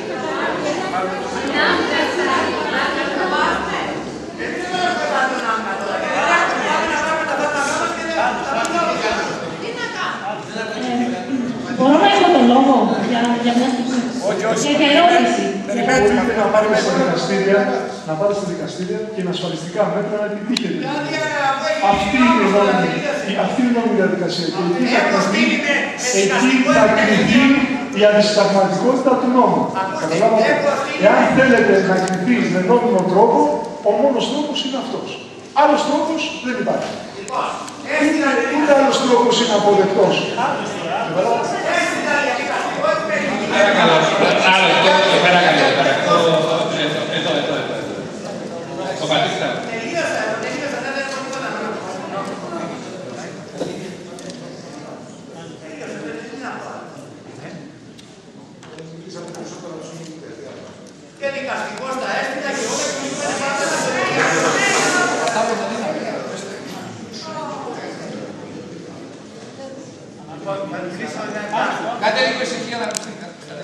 Δεν θέλω να πάρουμε τον ΆΜΚΑ τώρα, γιατί θα πάμε να πάρουμε τα φάρμακά μας και δεν θα πάμε. Τι να κάνουμε. Μπορώ να έχω τον λόγο για μια στιγμή. Για ερώτηση. Μπορείτε να πάτε στα δικαστήρια και με ασφαλιστικά μέτρα να επιτύχετε. Αυτή είναι η νόμιμη διαδικασία. Εκεί θα κρυφτεί η αντισυνταγματικότητα του νόμου. Εάν θέλετε να κρυφτεί με νόμιμο τρόπο, ο μόνος τρόπος είναι αυτός. Άλλος τρόπος δεν υπάρχει. Ούτε άλλος τρόπος είναι αποδεκτός. Παρακαλώ, εδώ. Ο Πατήστα. Τελείωσα, δεν έχω τίποτα να πω. Και δικαστικός τα έστειλα και όλα και μου είπανε πάντα να σε Κάντε λίγο ησυχία να ακουστείτε.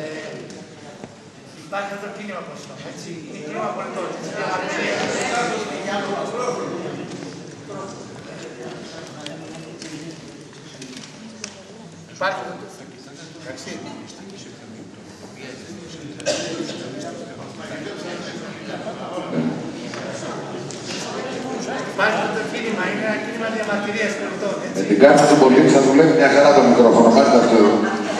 Υπάρχει αυτό το κίνημα προς το, έτσι, είναι κίνημα πολιτών. Υπάρχει αυτό. Εντάξει. Υπάρχει αυτό το κίνημα, είναι ένα κίνημα διαμαρτυρίας πολιτών. Με την κάρτα του πολίτη θα δουλεύει μια χαρά το μικρόφωνο. Πάρτε αυτό εδώ.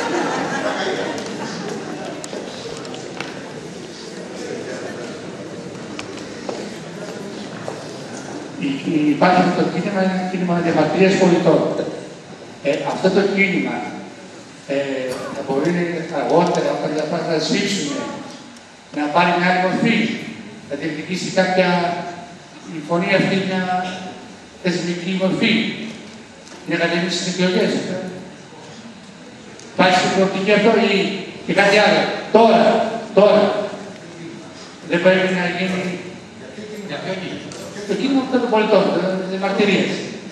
Υπάρχει αυτό το κίνημα, είναι ένα κίνημα διαμαρτυρίας πολιτών. Αυτό το κίνημα θα μπορεί αργότερα, όταν τα πράγματα θα σβήσουν, να πάρει μια άλλη μορφή, να διεκδικήσει κάποια η φωνή αυτή μια θεσμική μορφή, να κατεβεί στις εκλογές. Υπάρχει στην προοπτική αυτό ή κάτι άλλο. Τώρα δεν πρέπει να γίνει. Για ποιο γίνει. το κίνημα των πολιτών, τις μαρτυρίες.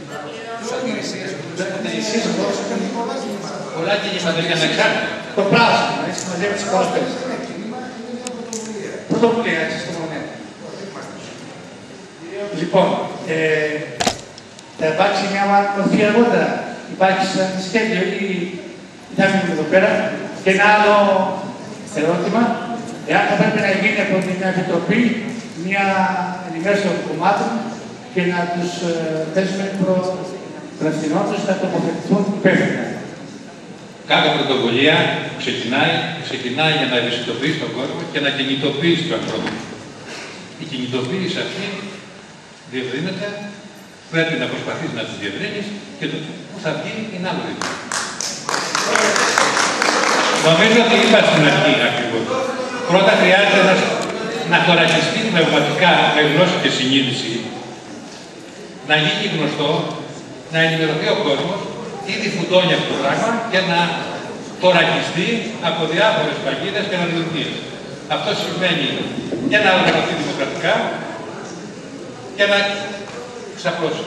Πολλά κινήματα ήταν ανεξάρτητα. Το πράσινο, έτσι, μαζί με τις πρόσφερες. Πρωτοβουλία, έτσι, στο момент. Λοιπόν, θα υπάρξει μια μορφή αργότερα. Υπάρχει σαν σχέδιο ή θα μείνουμε εδώ πέρα. Και ένα άλλο ερώτημα, εάν θα πρέπει να γίνει από την Επιτροπή μια ενημέρωση των κομμάτων και να τους θέσουμε προευθυνόντως να τοποθετηθούν υπεύθυνα. Κάθε πρωτοβουλία ξεκινάει για να ευαισθητοποιήσει τον κόσμο και να κινητοποιήσει τον ανθρώπου. Η κινητοποίηση αυτή διευρύνεται, πρέπει να προσπαθείς να τις διευρύνεις και το που θα βγει είναι άλλο δικό. Νομίζω ότι είπα στην αρχή ακριβώς. Πρώτα χρειάζεται να θωρακιστεί πνευματικά με γνώση και συνείδηση, να γίνει γνωστό, να ενημερωθεί ο κόσμος, ήδη φουντώνει αυτό το πράγμα και να θωρακιστεί από διάφορες παγίδες και αναδημιουργίες. Αυτό σημαίνει και να οργανωθεί δημοκρατικά και να ξαπλώσει.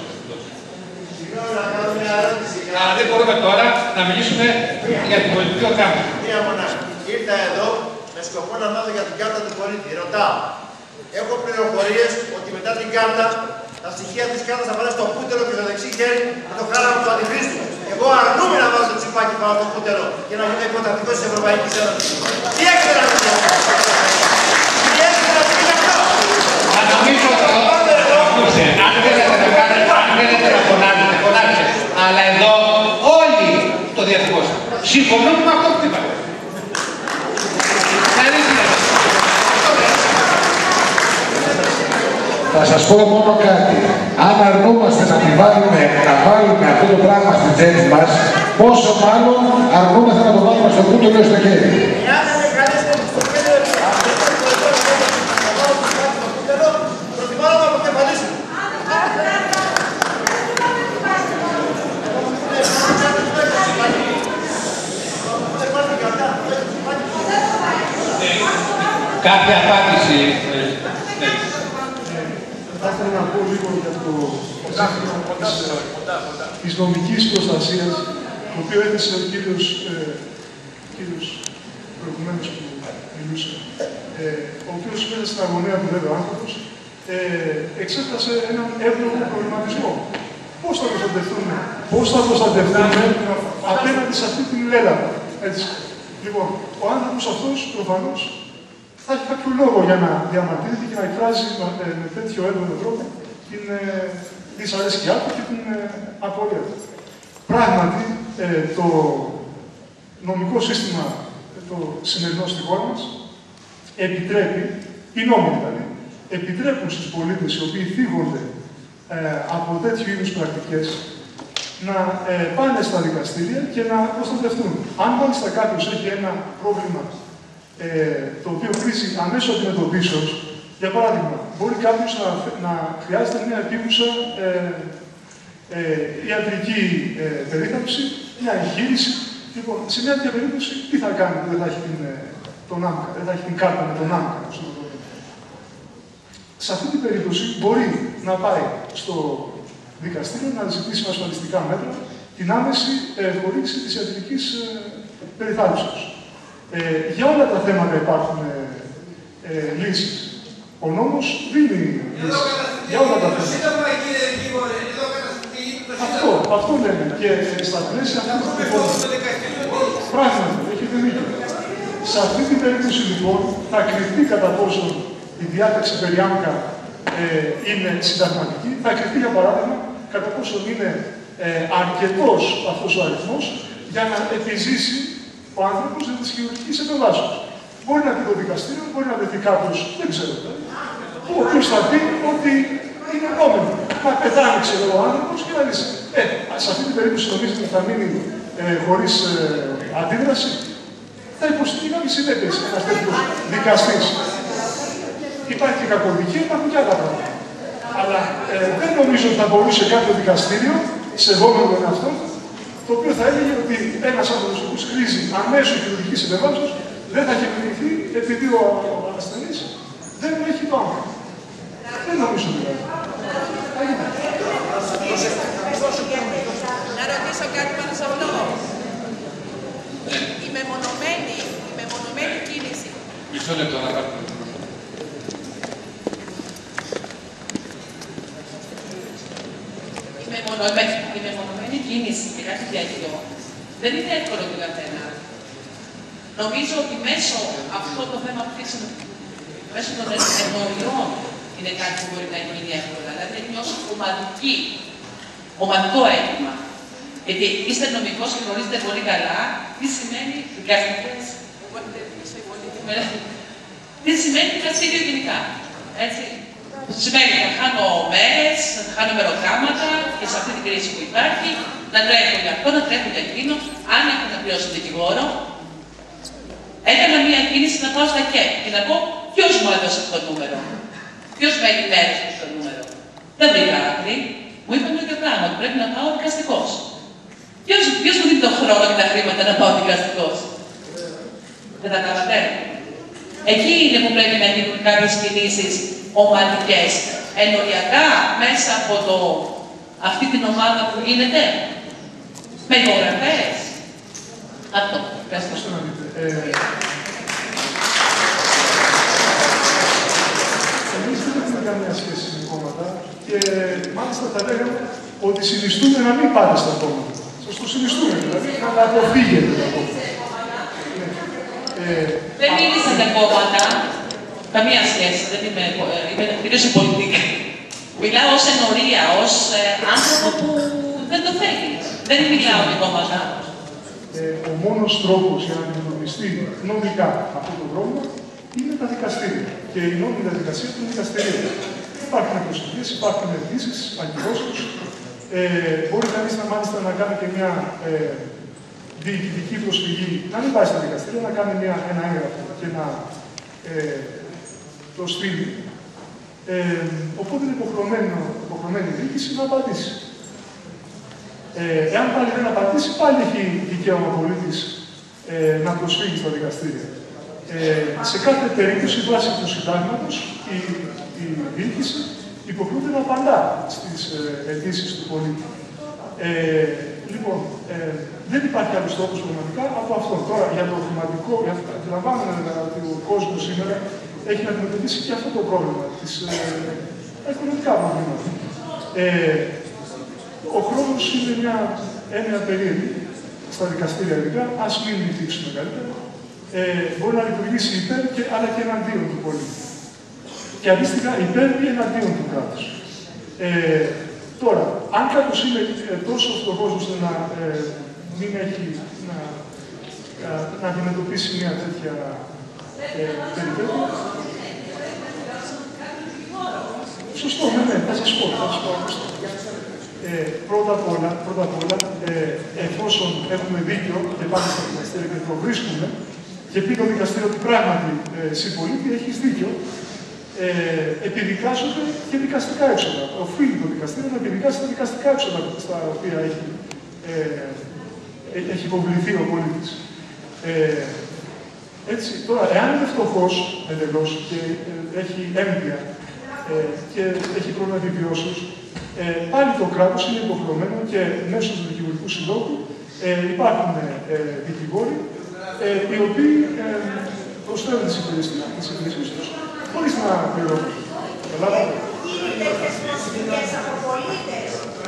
Αλλά δεν μπορούμε τώρα να μιλήσουμε για την πολιτική οργάνωση. Μία μονάχα. Ήρθα εδώ με σκοπό να μάθω για την κάρτα του πολίτη. Ρωτάω. Έχω πληροφορίες ότι μετά την κάρτα τα στοιχεία της κάρτας θα πάνε στο πούτερο και στο δεξί χέρι με το χάραμα του αντιχρίστου. Εγώ αρνούμαι να βάζω το τσιπάκι πάνω στο πούτερο και να γίνω υποτακτικός της Ευρωπαϊκής Ένωσης. Τι έχετε να πείτε αυτό? Τι έχετε να πείτε αυτό? Μα νομίζω ότι αν θέλετε να φωνάξετε, αλλά εδώ όλοι το διατυπώσαν. Συμφωνούμε με αυτό που είπατε. Θα σας πω μόνο κάτι. Αν αρνούμαστε να βάλουμε αυτό το πράγμα στην τσέπη μας, πόσο μάλλον αρνούμαστε να το βάλουμε στο κούτελο στο χέρι. Κάποια απάντηση. Θα ήθελα να πω λίγο για το της νομικής προστασίας, το οποίο έθεσε ο κύριος προηγουμένως που μιλούσε, ο οποίος μέσα στην αγωνία που λέει ο άνθρωπος, εξέφρασε έναν εύλογο προβληματισμό. Πώς θα προστατευτούμε απέναντι σε αυτή την έλαβα. Λοιπόν, ο άνθρωπος αυτός προφανώς θα έχει κάποιο λόγο για να διαμαρτύρεται και να εκφράζει με τέτοιο έντονο τρόπο την δυσαρέσκειά του και την απορία του. Πράγματι, το νομικό σύστημα, το σημερινό στη χώρα μας, επιτρέπει, οι νόμοι δηλαδή, επιτρέπουν στους πολίτες οι οποίοι θίγονται από τέτοιου είδους πρακτικές να πάνε στα δικαστήρια και να προστατευτούν. Αν μάλιστα κάποιος έχει ένα πρόβλημα το οποίο χρήζει αμέσως αντιμετωπίσεως, για παράδειγμα, μπορεί κάποιος να χρειάζεται μια επίγουσα ιατρική περίθαλψη, μια εγχείρηση. Λοιπόν, σε μια τέτοια περίπτωση, τι θα κάνει που δεν θα έχει τον άμκα, δεν θα έχει την κάρτα με τον άμκα. Σε αυτή την περίπτωση μπορεί να πάει στο δικαστήριο να ζητήσει με ασφαλιστικά μέτρα την άμεση χορήγηση της ιατρικής περιθάλψεως. Για όλα τα θέματα υπάρχουν λύσεις. Ο νόμος δίνει λύσεις. Για όλα τα θέματα. Αυτό λέμε. Και στα πλαίσια αυτής της λοιπόν, πράγματι, έχετε δίκιο. Σε αυτή την περίπτωση λοιπόν θα κρυφτεί κατά πόσο η διάταξη περί άμκα είναι συνταγματική. Θα κρυφτεί για παράδειγμα κατά πόσο είναι αρκετός αυτός ο αριθμός για να επιζήσει ο άνθρωπος για τις χειρουργικές επεμβάσεις. Μπορεί να πει το δικαστήριο, μπορεί να βρεθεί κάποιος, δεν ξέρω, ο οποίος θα πει ότι είναι επόμενο. Να πεθάνει, ξέρω, ο άνθρωπος και να λύσει. Σε αυτή την περίπτωση νομίζετε ότι θα μείνει χωρίς αντίδραση. Θα υποστεί κάποιες συνέπειες ένας τέτοιος δικαστής. Υπάρχει και κακοδικία, υπάρχουν και άλλα πράγματα. Αλλά δεν νομίζω ότι θα μπορούσε κάποιο δικαστήριο, σεβόμενο τον εαυτό, το οποίο θα έλεγε ότι ένας άνθρωπος που χρήζει αμέσως χειρουργικής επεμβάσεως δεν θα χειρουργηθεί επειδή ο ασθενής δεν έχει το άνθρωπο. Δεν νομίζω δηλαδή. ρωτήσω κάτι πάνω σε αυτό. Η μεμονωμένη κίνηση. Μισό λεπτό να πάρουμε. Η μεμονωμένη κίνηση και κάτι τέτοιο δεν είναι εύκολο για τον καθένα. Νομίζω ότι μέσω αυτό το θέμα που θίξαμε, μέσω των εννοριών, είναι κάτι που μπορεί να γίνει εύκολα. Δηλαδή, είναι ως ομαδικό αίτημα. Γιατί είστε νομικός και γνωρίζετε πολύ καλά τι σημαίνει δικαστικές. Τι σημαίνει δικαστήριο γενικά. Έτσι. Σημαίνει να χάνω μέρες, να χάνω μεροκάματα και σε αυτή την κρίση που υπάρχει, να τρέχω για αυτό, να τρέχω για εκείνο. Αν έχω να πληρώσω δικηγόρο, έκανα μία κίνηση να πάω στα ΚΕΠ και να πω ποιος μου έδωσε αυτό το νούμερο. Ποιος με ενημέρωσε αυτό το νούμερο. Δεν βρήκα άκρη. Μου είπαν το ίδιο πράγμα, ότι πρέπει να πάω δικαστικός. Ποιος μου δίνει τον χρόνο και τα χρήματα να πάω δικαστικός. Δεν τα καταλαβαίνω. Εκεί είναι που πρέπει να γίνουν κάποιες κινήσεις ομαδικές, ενοριακά, μέσα από αυτή την ομάδα που γίνεται, με υπογραφές. Αυτό. Ευχαριστώ. Εμείς δεν έχουμε καμία σχέση με κόμματα και μάλιστα θα λέγαμε ότι συνιστούμε να μην πάτε στα κόμματα. Σας το συνιστούμε, δηλαδή να τα αποφύγετε τα κόμματα. Δεν μίλησα για κόμματα. Καμία σχέση. Δεν είμαι κυρίως η πολιτική. Μιλάω ως ενορία, ως άνθρωπο που δεν το θέλει. Δεν μιλάω για κόμματα. Ο μόνος τρόπος για να αντιμετωπιστεί νομικά αυτό το πρόβλημα είναι τα δικαστήρια. Και η νόμιμη διαδικασία των δικαστηρίων. Υπάρχουν προσφυγές, υπάρχουν αιτήσεις, αγκυρώσεις. Μπορεί κανείς μάλιστα να κάνει και μια διοικητική προσφυγή, να μην πάει στα δικαστήρια, να κάνει ένα έγγραφο και να το στείλει. Οπότε είναι υποχρεωμένη η διοίκηση να απαντήσει. Εάν πάλι δεν απαντήσει, πάλι έχει δικαίωμα ο πολίτης να προσφύγει στα δικαστήρια. Σε κάθε περίπτωση, βάσει του συντάγματος, η διοίκηση υποχρεούται να απαντά στις αιτήσεις του πολίτη. Λοιπόν, δεν υπάρχει άλλος τρόπος πραγματικά από αυτό. Τώρα, για το χρηματικό, αντιλαμβάνομαι ότι ο κόσμος σήμερα έχει να αντιμετωπίσει και αυτό το πρόβλημα, τα οικονομικά προβλήματα. Ο χρόνος είναι μια έννοια περίεργη στα δικαστήρια ειδικά, ας μην λειτουργήσουμε καλύτερα. Μπορεί να λειτουργήσει υπέρ αλλά και εναντίον του πολίτη. Και αντίστοιχα υπέρ ή εναντίον του κράτους. Τώρα, αν κάποιος είναι τόσο φτωχός ώστε να μην έχει να αντιμετωπίσει μια τέτοια περιπέτεια. Σωστό, ναι, θα σας πω. Πρώτα απ' όλα, εφόσον έχουμε δίκιο και πάμε στα δικαστήρια και το βρίσκουμε και πει το δικαστήριο ότι πράγματι συμπολίτη έχεις δίκιο, επιδικάζονται και δικαστικά έξοδα. Οφείλει το δικαστήριο να επιδικάσει τα δικαστικά έξοδα στα οποία έχει υποβληθεί ο πολίτης. Έτσι, τώρα, εάν είναι φτωχός εντελώς και έχει έμπεια και έχει πρόβλημα επιβιώσεως, πάλι το κράτος είναι υποχρεωμένο και μέσω του δικηγορικού συλλόγου υπάρχουν δικηγόροι οι οποίοι προσφέρουν τις υπηρεσίες τους χωρίς να πληρώνουν. Καταλάβατε. Είναι τέτοιες προσφυγές από πολίτες.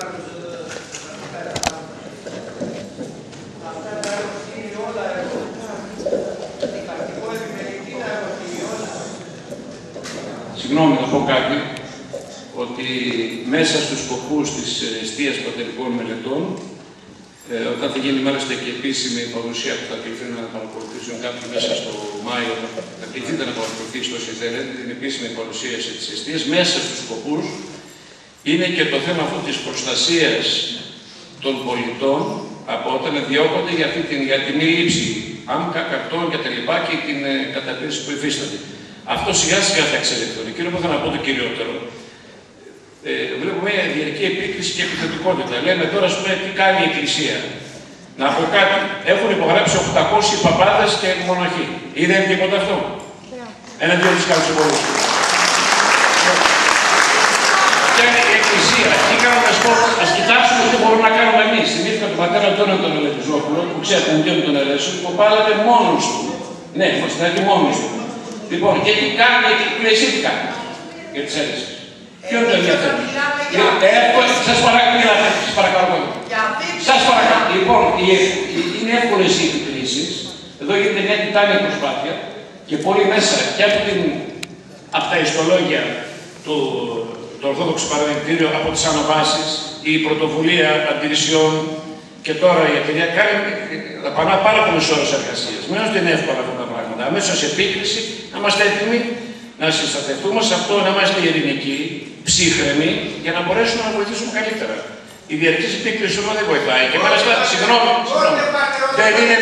Αυτά τα ερωτήρια όλα έχουν δικαστικό επιμελητή να ερωτηριώσει. Συγγνώμη, να πω κάτι, ότι μέσα στους σκοπούς της εστίας πατερικών μελετών, όταν θα γίνει μάλιστα και επίσημη παρουσία που θα κληθεί να παρακολουθήσουν κάποιοι μέσα στο Μάιο, θα κληθείτε να παρακολουθήσετε όσοι θέλετε την επίσημη παρουσίαση της εστίας, μέσα στους σκοπούς είναι και το θέμα αυτό της προστασίας των πολιτών από όταν διώκονται για την μη λήψη άμκα, καρτών και τα λοιπά και την καταπίεση που υφίστανται. Αυτό σιγά σιγά θα εξελιχθεί. Και εκείνο που θα να πω το κυριότερο, βλέπω μια διαρκή επίκριση και επιθετικότητα. Λέμε τώρα, ας πούμε, τι κάνει η Εκκλησία. Να πω κάτι. Έχουν υπογράψει 800 παπάδες και μοναχοί. Είδατε τίποτα αυτό. Εναντίον της καλής εμπορίας. Και η Εκκλησία, τι κάνουν να σου πω ας κοιτάξουμε τι μπορούμε να κάνουμε εμείς. Θυμήθηκα τον πατέρα του τον Ελευθερόπουλο, που ξέρετε ότι τον Ερέσου, που πάλατε μόνος του. Ναι, είμαστε μόνος του. Λοιπόν, και τι κάνει, εσύ τι κάνει για τις αίρεσες. Ποιο είναι το ενδιαφέρον. Σας παρακαλώ. Σας παρακαλώ. Λοιπόν, είναι εύκολες οι επικρίσεις. Εδώ γίνεται μια τιτάνια προσπάθεια και πολύ μέσα και από τα ιστολόγια του Ορθόδοξου Παραδεκτήριου, από τις αναβάσεις, η πρωτοβουλία αντιρρησιών και τώρα η εταιρεία δαπανά πάρα πολλές ώρες εργασίας. Μένως δεν είναι εύκολα αυτά τα πράγματα. Αμέσως επίκριση, να είμαστε έτοιμοι να συσταθευτούμε σε αυτό, να είμαστε ειρηνικοί, ψύχρεμοι, για να μπορέσουμε να βοηθήσουμε καλύτερα. Η διαρκής επίκριση όμως δεν βοηθάει. Και μάλιστα, συγγνώμη, δεν είναι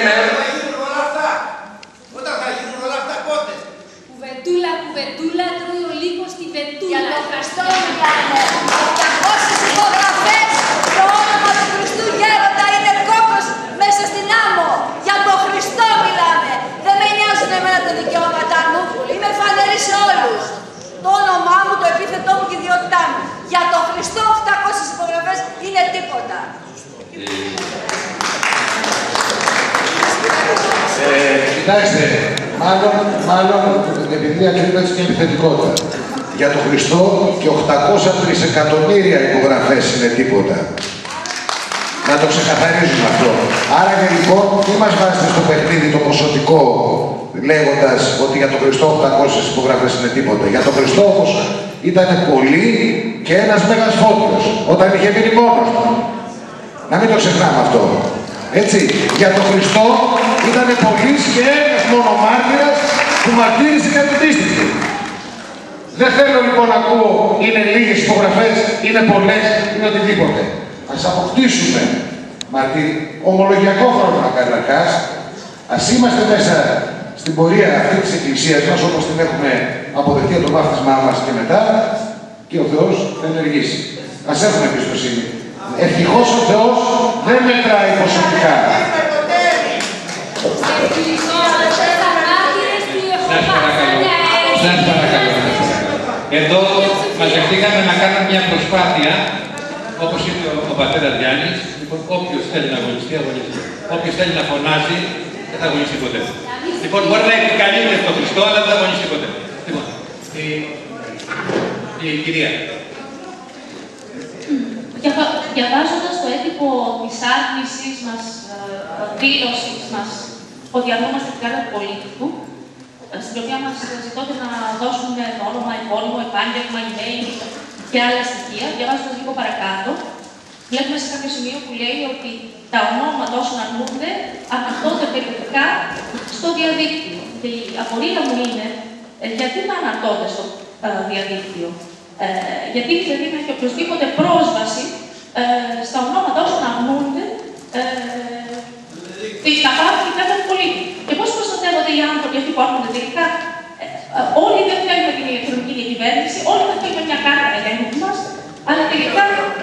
Όταν θα γίνουν όλα αυτά, πότε. Κουβεντούλα, κουβεντούλα, τρώει ο λύκος στη βεντούλα. Για τον Χριστό μιλάμε. 800 υπογραφές, το όνομα του Χριστού Γέροντα είναι κόκκος μέσα στην άμμο. Για τον Χριστό μιλάμε. Δεν με νοιάζουν εμένα τα δικαιώματά μου. Είμαι φανερή σε όλους. Το όνομά μου, το επίθετό μου και η ιδιότητά μου. Για τον Χριστό 800 υπογραφές είναι τίποτα. Κοιτάξτε, μάλλον επειδή ακριβώς και επιθετικότητα. Για τον Χριστό και 800 τρισεκατομμύρια υπογραφές είναι τίποτα. Να το ξεκαθαρίζουμε αυτό. Άρα και λοιπόν, μην μας βάζετε στο παιχνίδι το ποσοτικό, λέγοντας ότι για τον Χριστό 800 υπογραφές είναι τίποτα. Για τον Χριστό όμως ήταν πολλοί και ένας Μέγας Φώτιος, όταν είχε μείνει μόνος του. Να μην το ξεχνάμε αυτό. Έτσι, για τον Χριστό ήταν πολλής και ένας μόνο μάρτυρας που μαρτύρησε για τον πίστη του. Δεν θέλω λοιπόν να ακούω είναι λίγες υπογραφές, είναι πολλές, είναι οτιδήποτε. Ας αποκτήσουμε ομολογιακό χρόνο καταρχάς, ας είμαστε μέσα στην πορεία αυτή της Εκκλησίας μας, όπως την έχουμε αποδεχτεί από το βάφτισμά μας και μετά, και ο Θεός θα ενεργήσει. Ας έχουμε εμπιστοσύνη. Ευτυχώς ο Θεός δεν μετράει ποσοτικά. Σας παρακαλώ. Εδώ μαζευτήκαμε να κάνουμε μια προσπάθεια, όπως είπε ο πατέρας Γιάννης, λοιπόν, όποιος θέλει να αγωνιστεί, αγωνιστεί. Όποιος θέλει να φωνάζει, δεν θα αγωνιστεί ποτέ. Λοιπόν, μπορεί να επικαλείται στον Χριστό, αλλά δεν θα αγωνιστεί ποτέ. Λοιπόν, η κυρία. Διαβάζοντας το έντυπο της άρνησης μας, δήλωσης μας, ότι αρνούμαστε την κάρτα του πολίτικου, στην οποία μας ζητώτε να δώσουμε το όνομα, επώνυμο, επάγγελμα, email και άλλα στοιχεία, διαβάζοντας λίγο παρακάτω, βλέπουμε σε κάποιο σημείο που λέει ότι τα ονόματα όσων αρνούνται αναρτώνται περιοδικά στο διαδίκτυο. Και η απορία μου είναι γιατί να αναρτώνται στο διαδίκτυο. Γιατί δηλαδή να έχει οποιοσδήποτε πρόσβαση στα ονόματα όσων αρνούνται τα πράγματα και κάρτα του πολίτη. Και πώς προστατεύονται οι άνθρωποι αυτοί που έρχονται τελικά. Όλοι δεν θέλουμε την ηλεκτρονική διακυβέρνηση, όλοι δεν θέλουμε μια κάρτα για ελέγχου μας, αλλά τελικά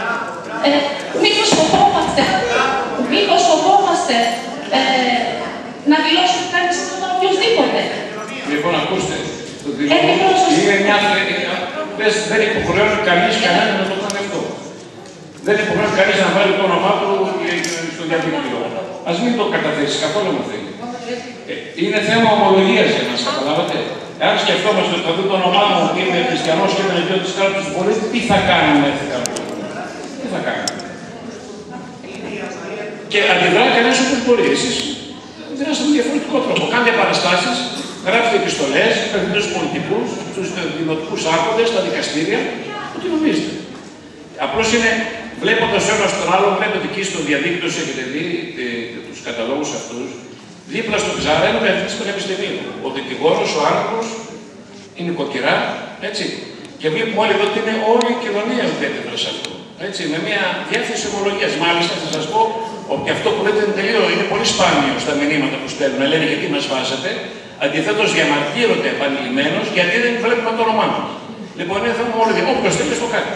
μήπως φοβόμαστε να δηλώσουμε κάτι σε τον οποιοσδήποτε. Λοιπόν, ακούστε. Είναι μια. Δεν υποχρεώνει κανείς κανέναν να το κάνει αυτό. Δεν υποχρεώνει κανείς να βάλει το όνομά του στο διαδίκτυο. Ας μην το καταθέσει καθόλου μου θέλει. Είναι θέμα ομολογίας για μας, καταλάβατε. Εάν σκεφτόμαστε ότι θα δει το όνομά μου ότι είμαι χριστιανός και είμαι αιτιό της κάρτας του πολίτη, τι θα κάνουμε, τι θα κάνουμε. Και αντιδρά κανένας όπως μπορεί. Εσείς αντιδράστε με διαφορετικό τρόπο. Κάντε παραστάσεις, γράφετε επιστολές, καθημερινούς στους πολιτικούς, στους δημοτικούς άρχοντες, στα δικαστήρια, ό,τι νομίζετε. Απλώς είναι, βλέποντας ο ένας τον άλλο, βλέπετε εκεί στο διαδίκτυο, έχετε δει τους καταλόγους αυτούς, δίπλα στον ψάρα είναι ο καθηγητής πανεπιστημίου. Ο δικηγόρος, ο άνθρωπος, η νοικοκυρά, έτσι. Και βλέπουμε όλοι εδώ ότι είναι όλη η κοινωνία ουδέτερη σε αυτό. Έτσι, με μια διάθεση ομολογίας. Μάλιστα, θα σας πω ότι αυτό που λέτε είναι πολύ σπάνιο στα μηνύματα που στέλνουν. Λένε γιατί μας βάζετε. Αντιθέτως, διαμαρτύρονται επανειλημμένως γιατί δεν βλέπουμε το όνομά μας. Λοιπόν, είναι θέμα όλοι. Όποιος θέλει στο κάνει.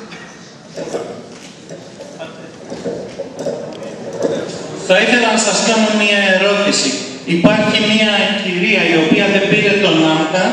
Θα ήθελα να σας κάνω μία ερώτηση. Υπάρχει μία κυρία η οποία δεν πήρε τον άμκα,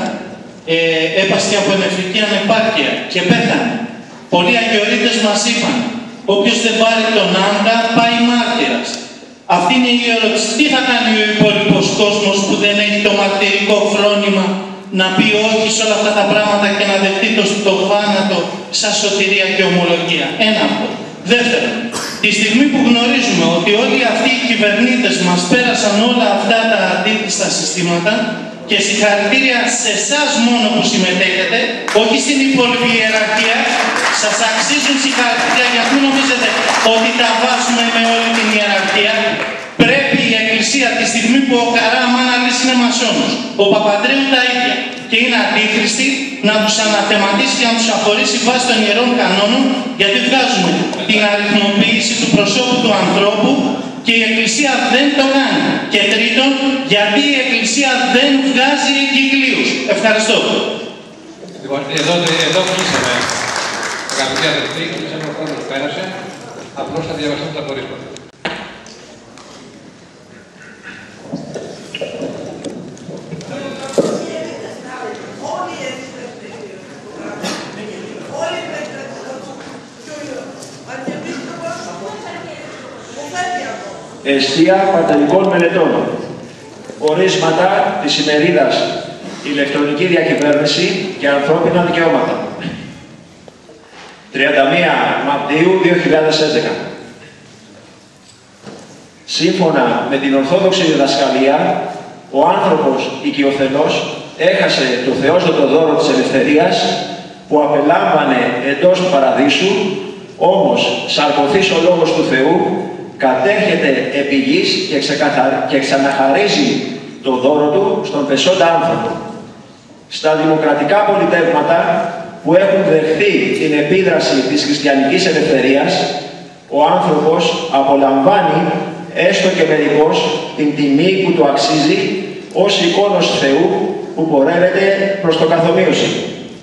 έπασχε από νεφρική ανεπάρκεια και πέθανε. Πολλοί αγιορείτες μας είπαν Όποιος δεν πάρει τον άμκα, πάει μάρτυρας. Αυτή είναι η ερώτηση. Τι θα κάνει ο υπόλοιπος κόσμος που δεν έχει το μαρτυρικό φρόνημα να πει όχι σε όλα αυτά τα πράγματα και να δεχτεί το θάνατο σαν σωτηρία και ομολογία? Ένα αυτό. Δεύτερον, τη στιγμή που γνωρίζουμε ότι όλοι αυτοί οι κυβερνήτες μας πέρασαν όλα αυτά τα αντίθεστα συστήματα, και συγχαρητήρια σε εσάς μόνο που συμμετέχετε, όχι στην υπόλοιπη ιεραρχία, σας αξίζουν συγχαρητήρια, γιατί νομίζετε ότι τα βάζουμε με όλη την ιεραρχία. Πρέπει η Εκκλησία τη στιγμή που ο Καρά-Μαναλής είναι μασόνος, ο Παπαντρέου τα ίδια, και είναι αντίχριστοι, να τους αναθεματίσει και να τους αφορήσει βάσει των ιερών κανόνων, γιατί βγάζουν την αριθμοποίηση του προσώπου του ανθρώπου και η Εκκλησία δεν το κάνει. Και τρίτον, γιατί η Εκκλησία δεν βγάζει εγκυκλίους. Ευχαριστώ. Λοιπόν, εδώ κλείσαμε. Αγαπητοί αδελφοί, κλείσαμε ο χρόνος που πέρασε. Απλώς θα διαβαστούμε τα απορρίσματα. Εστία πατερικών μελετών. Ορίσματα της ημερίδας ηλεκτρονική διακυβέρνηση και ανθρώπινα δικαιώματα. 31 Μαρτίου 2011. Σύμφωνα με την Ορθόδοξη διδασκαλία, ο άνθρωπος οικειοθελώς έχασε το θεόσδοτο δώρο της ελευθερίας που απελάμβανε εντός του παραδείσου, όμως σαρκωθείς ο Λόγος του Θεού κατέρχεται επί γης και ξαναχαρίζει το δώρο του στον πεσόντα άνθρωπο. Στα δημοκρατικά πολιτεύματα που έχουν δεχθεί την επίδραση της χριστιανικής ελευθερίας, ο άνθρωπος απολαμβάνει έστω και μερικώς την τιμή που του αξίζει ως εικόνος Θεού που πορεύεται προς το καθομοίωση.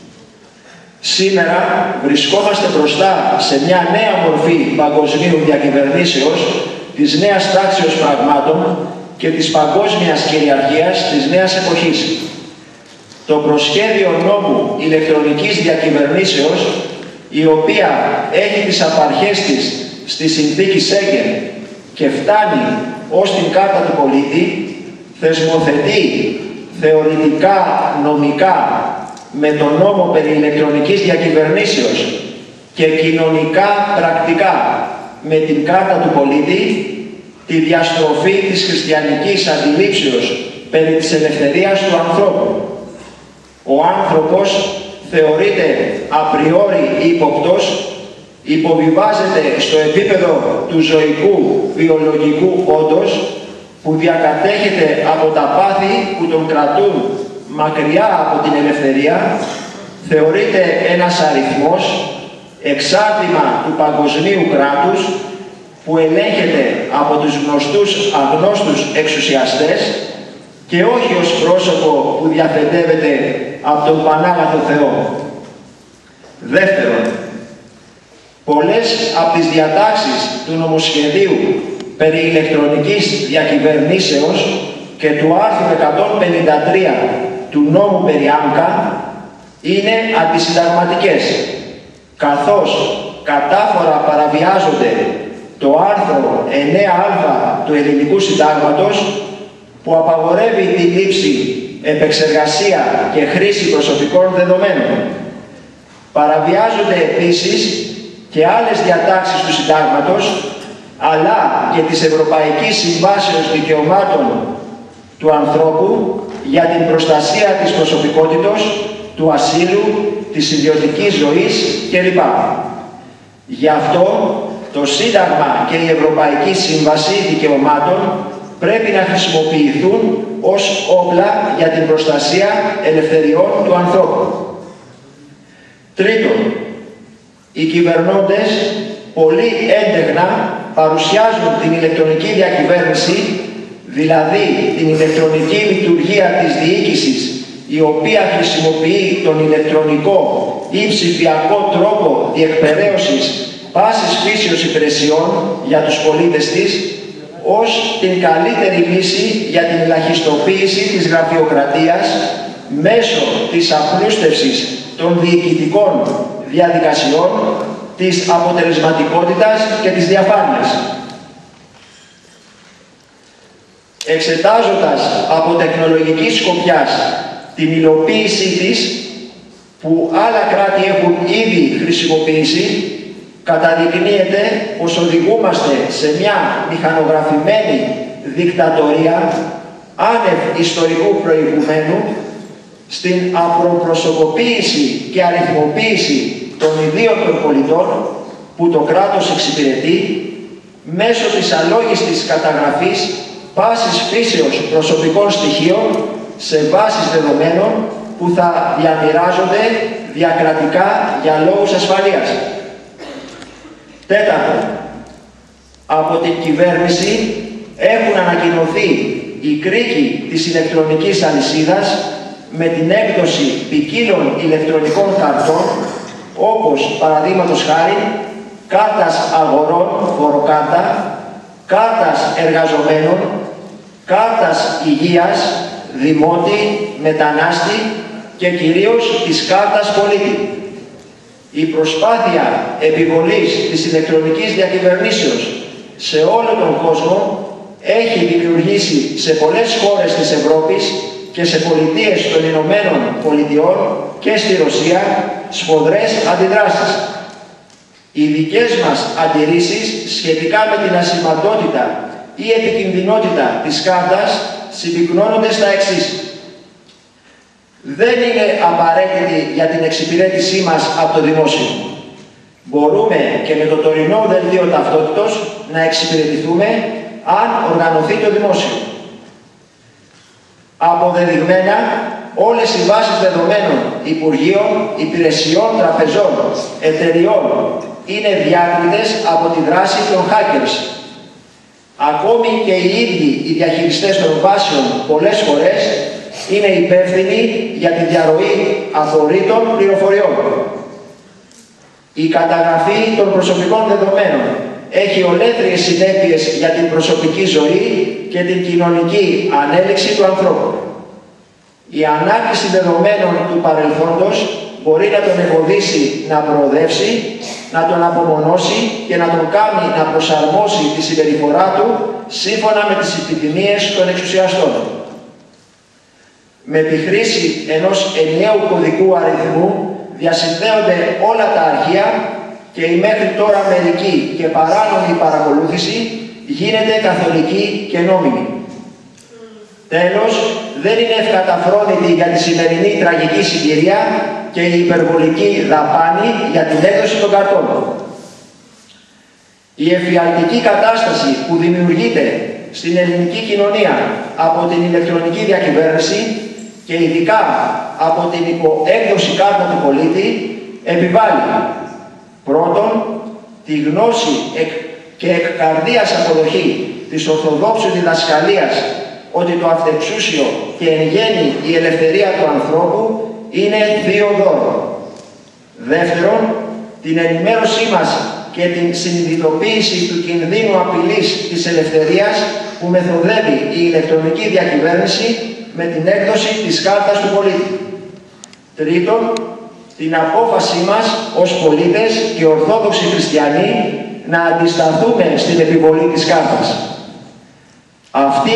Σήμερα βρισκόμαστε μπροστά σε μια νέα μορφή παγκοσμίου διακυβερνήσεως της νέας τάξεως πραγμάτων και της παγκόσμιας κυριαρχίας της νέας εποχής. Το προσχέδιο νόμου ηλεκτρονικής διακυβερνήσεως, η οποία έχει τις απαρχές της στη συνθήκη Σέγγεν και φτάνει ως την κάρτα του πολίτη, θεσμοθετεί θεωρητικά νομικά με τον νόμο περί ηλεκτρονικής διακυβερνήσεως και κοινωνικά πρακτικά με την κάρτα του πολίτη τη διαστροφή της χριστιανικής αντιλήψεως περί της ελευθερίας του ανθρώπου. Ο άνθρωπος θεωρείται απριόρι ύποπτος, υποβιβάζεται στο επίπεδο του ζωικού βιολογικού όντος που διακατέχεται από τα πάθη που τον κρατούν μακριά από την ελευθερία, θεωρείται ένας αριθμός, εξάρτημα του παγκοσμίου κράτους που ελέγχεται από τους γνωστούς αγνώστους εξουσιαστές και όχι ως πρόσωπο που διαφεντεύεται από τον Πανάγαθο Θεό. Δεύτερον, πολλές από τις διατάξεις του νομοσχεδίου περί ηλεκτρονικής διακυβερνήσεως και του άρθρου 153 του νόμου περί άμκα είναι αντισυνταγματικές, καθώς κατάφορα παραβιάζονται το άρθρο 9α του Ελληνικού Συντάγματος που απαγορεύει τη λήψη, επεξεργασία και χρήση προσωπικών δεδομένων. Παραβιάζονται επίσης και άλλες διατάξεις του Συντάγματος αλλά και της Ευρωπαϊκής Συμβάσεως Δικαιωμάτων του ανθρώπου για την προστασία της προσωπικότητος, του ασύλου, της ιδιωτικής ζωής κλπ. Γι' αυτό το Σύνταγμα και η Ευρωπαϊκή Σύμβαση Δικαιωμάτων πρέπει να χρησιμοποιηθούν ως όπλα για την προστασία ελευθεριών του ανθρώπου. Τρίτον, οι κυβερνώντες πολύ έντεγνα παρουσιάζουν την ηλεκτρονική διακυβέρνηση, δηλαδή την ηλεκτρονική λειτουργία της διοίκησης, η οποία χρησιμοποιεί τον ηλεκτρονικό ή ψηφιακό τρόπο διεκπεραίωσης πάσης φύσεως υπηρεσιών για τους πολίτες της, ως την καλύτερη λύση για την ελαχιστοποίηση της γραφειοκρατίας μέσω της απλούστευσης των διοικητικών διαδικασιών της αποτελεσματικότητας και της διαφάνειας. Εξετάζοντας από τεχνολογική σκοπιάς την υλοποίησή της, που άλλα κράτη έχουν ήδη χρησιμοποιήσει, καταδεικνύεται πως οδηγούμαστε σε μια μηχανογραφημένη δικτατορία άνευ ιστορικού προηγουμένου, στην απροπροσωποποίηση και αριθμοποίηση των ιδίων των πολιτών που το κράτος εξυπηρετεί μέσω της αλόγιστης καταγραφής πάσης φύσεως προσωπικών στοιχείων σε βάσεις δεδομένων που θα διαμοιράζονται διακρατικά για λόγους ασφαλείας. Τέταρτον, από την κυβέρνηση έχουν ανακοινωθεί οι κρίκοι της ηλεκτρονικής αλυσίδας με την έκδοση ποικίλων ηλεκτρονικών καρτών, όπως παραδείγματος χάρη κάρτας αγορών, φοροκάρτα, κάρτας εργαζομένων, κάρτας υγείας, δημότη, μετανάστη και κυρίως της κάρτας πολίτη. Η προσπάθεια επιβολής της ηλεκτρονικής διακυβερνήσεως σε όλο τον κόσμο έχει δημιουργήσει σε πολλές χώρες της Ευρώπης και σε πολιτείες των Ηνωμένων Πολιτειών και στη Ρωσία σφοδρές αντιδράσεις. Οι δικές μας αντιρρήσεις σχετικά με την ασημαντότητα ή επικινδυνότητα της κάρτας συμπυκνώνονται στα εξής. Δεν είναι απαραίτητη για την εξυπηρέτησή μας από το δημόσιο. Μπορούμε και με το τωρινό δελτίο ταυτότητος να εξυπηρετηθούμε αν οργανωθεί το δημόσιο. Αποδεδειγμένα, όλες οι βάσεις δεδομένων Υπουργείων, Υπηρεσιών, Τραπεζών, Εταιριών είναι διάκριτες από τη δράση των hackers. Ακόμη και οι ίδιοι οι διαχειριστές των βάσεων πολλές φορές είναι υπεύθυνοι για τη διαρροή αθωρήτων πληροφοριών. Η καταγραφή των προσωπικών δεδομένων έχει ολέθριες συνέπειες για την προσωπική ζωή και την κοινωνική ανέλυξη του ανθρώπου. Η ανάκτηση δεδομένων του παρελθόντος μπορεί να τον εμποδίσει να προοδεύσει, να τον απομονώσει και να τον κάνει να προσαρμόσει τη συμπεριφορά του σύμφωνα με τις επιθυμίες των εξουσιαστών. Με τη χρήση ενός ενιαίου κωδικού αριθμού διασυνδέονται όλα τα αρχεία και η μέχρι τώρα μερική και παράνομη παρακολούθηση γίνεται καθολική και νόμιμη. Τέλος, δεν είναι ευκαταφρόνητη για τη σημερινή τραγική συγκυρία και η υπερβολική δαπάνη για την έκδοση των καρτών. Η εφιαλτική κατάσταση που δημιουργείται στην ελληνική κοινωνία από την ηλεκτρονική διακυβέρνηση και ειδικά από την υποέκδοση κάρτα του πολίτη επιβάλλει πρώτον τη γνώση και εκ καρδίας αποδοχή της ορθοδόξου διδασκαλίας ότι το αυτεξούσιο και εν γέννη η ελευθερία του ανθρώπου είναι θείο δώρο. Δεύτερον, την ενημέρωσή μας και την συνειδητοποίηση του κινδύνου απειλής της ελευθερίας που μεθοδεύει η ηλεκτρονική διακυβέρνηση με την έκδοση της κάρτας του πολίτη. Τρίτον, την απόφασή μας ως πολίτες και ορθόδοξοι χριστιανοί να αντισταθούμε στην επιβολή της κάρτας. Αυτή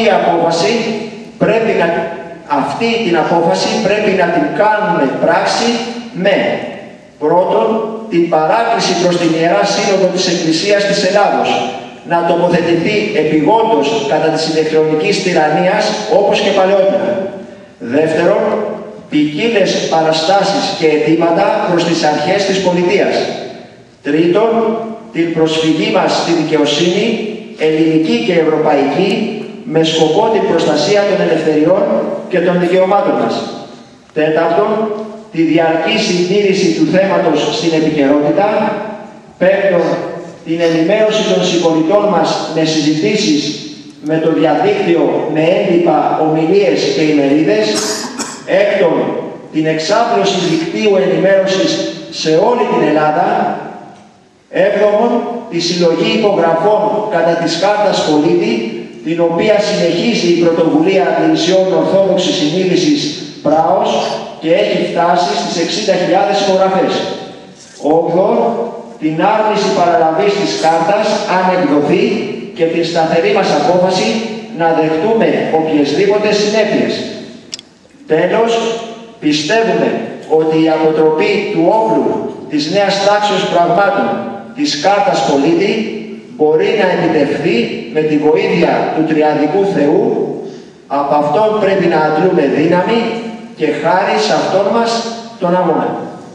την απόφαση πρέπει να την κάνουμε πράξη με πρώτον την παράκληση προς την Ιερά Σύνοδο της Εκκλησίας της Ελλάδος να τοποθετηθεί επιγόντως κατά της ηλεκτρονικής τυραννίας όπως και παλαιότερα. Δεύτερον, ποικίλες παραστάσεις και αιτήματα προς τις αρχές της πολιτείας. Τρίτον, την προσφυγή μας στη δικαιοσύνη, ελληνική και ευρωπαϊκή, με σκοπό την προστασία των ελευθεριών και των δικαιωμάτων μας. Τέταρτον, τη διαρκή συντήρηση του θέματος στην επικαιρότητα. Πέμπτον, την ενημέρωση των συμπολιτών μας με συζητήσεις με το διαδίκτυο, με έντυπα, ομιλίες και ημερίδες. Έκτον, την εξάπλωση δικτύου ενημέρωσης σε όλη την Ελλάδα. Έβδομον, τη συλλογή υπογραφών κατά της κάρτας πολίτη, την οποία συνεχίζει η πρωτοβουλία Εκκλησιών Ορθόδοξης Συνείδησης ΠΡΑΟΣ και έχει φτάσει στις 60.000 υπογραφές. Όγδον, την άρνηση παραλαβής της κάρτας αν εκδοθεί και την σταθερή μας απόφαση να δεχτούμε οποιασδήποτε συνέπειες. Τέλος, πιστεύουμε ότι η αποτροπή του όπλου της νέας τάξης πραγμάτων της κάρτας πολίτη μπορεί να επιτευχθεί με τη βοήθεια του Τριαδικού Θεού. Από αυτόν πρέπει να αντλούμε δύναμη και χάρη σε αυτόν μας τον αγώνα.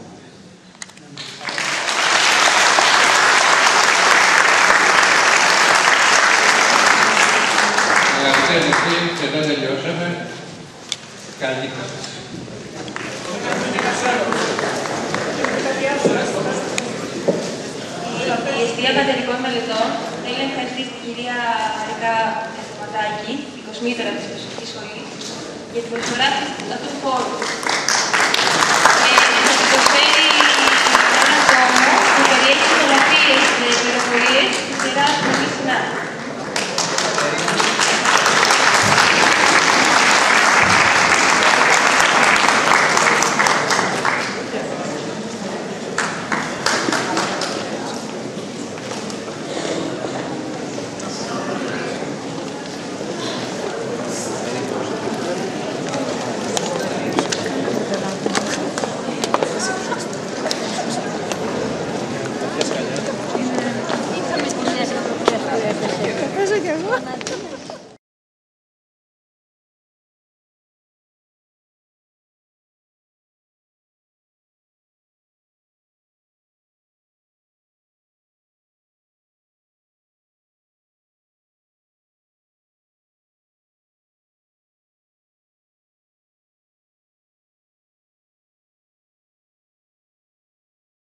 Και εδώ τελειώσαμε. Καλή νύχτα. Η Εστία Πατερικών Μελετών θέλει να ευχαριστήσει την κυρία Μαρικά Διαστηματάκη, η κοσμήτωρα της Προσωπικής Σχολής, για την προσφορά της αυτού του χώρου.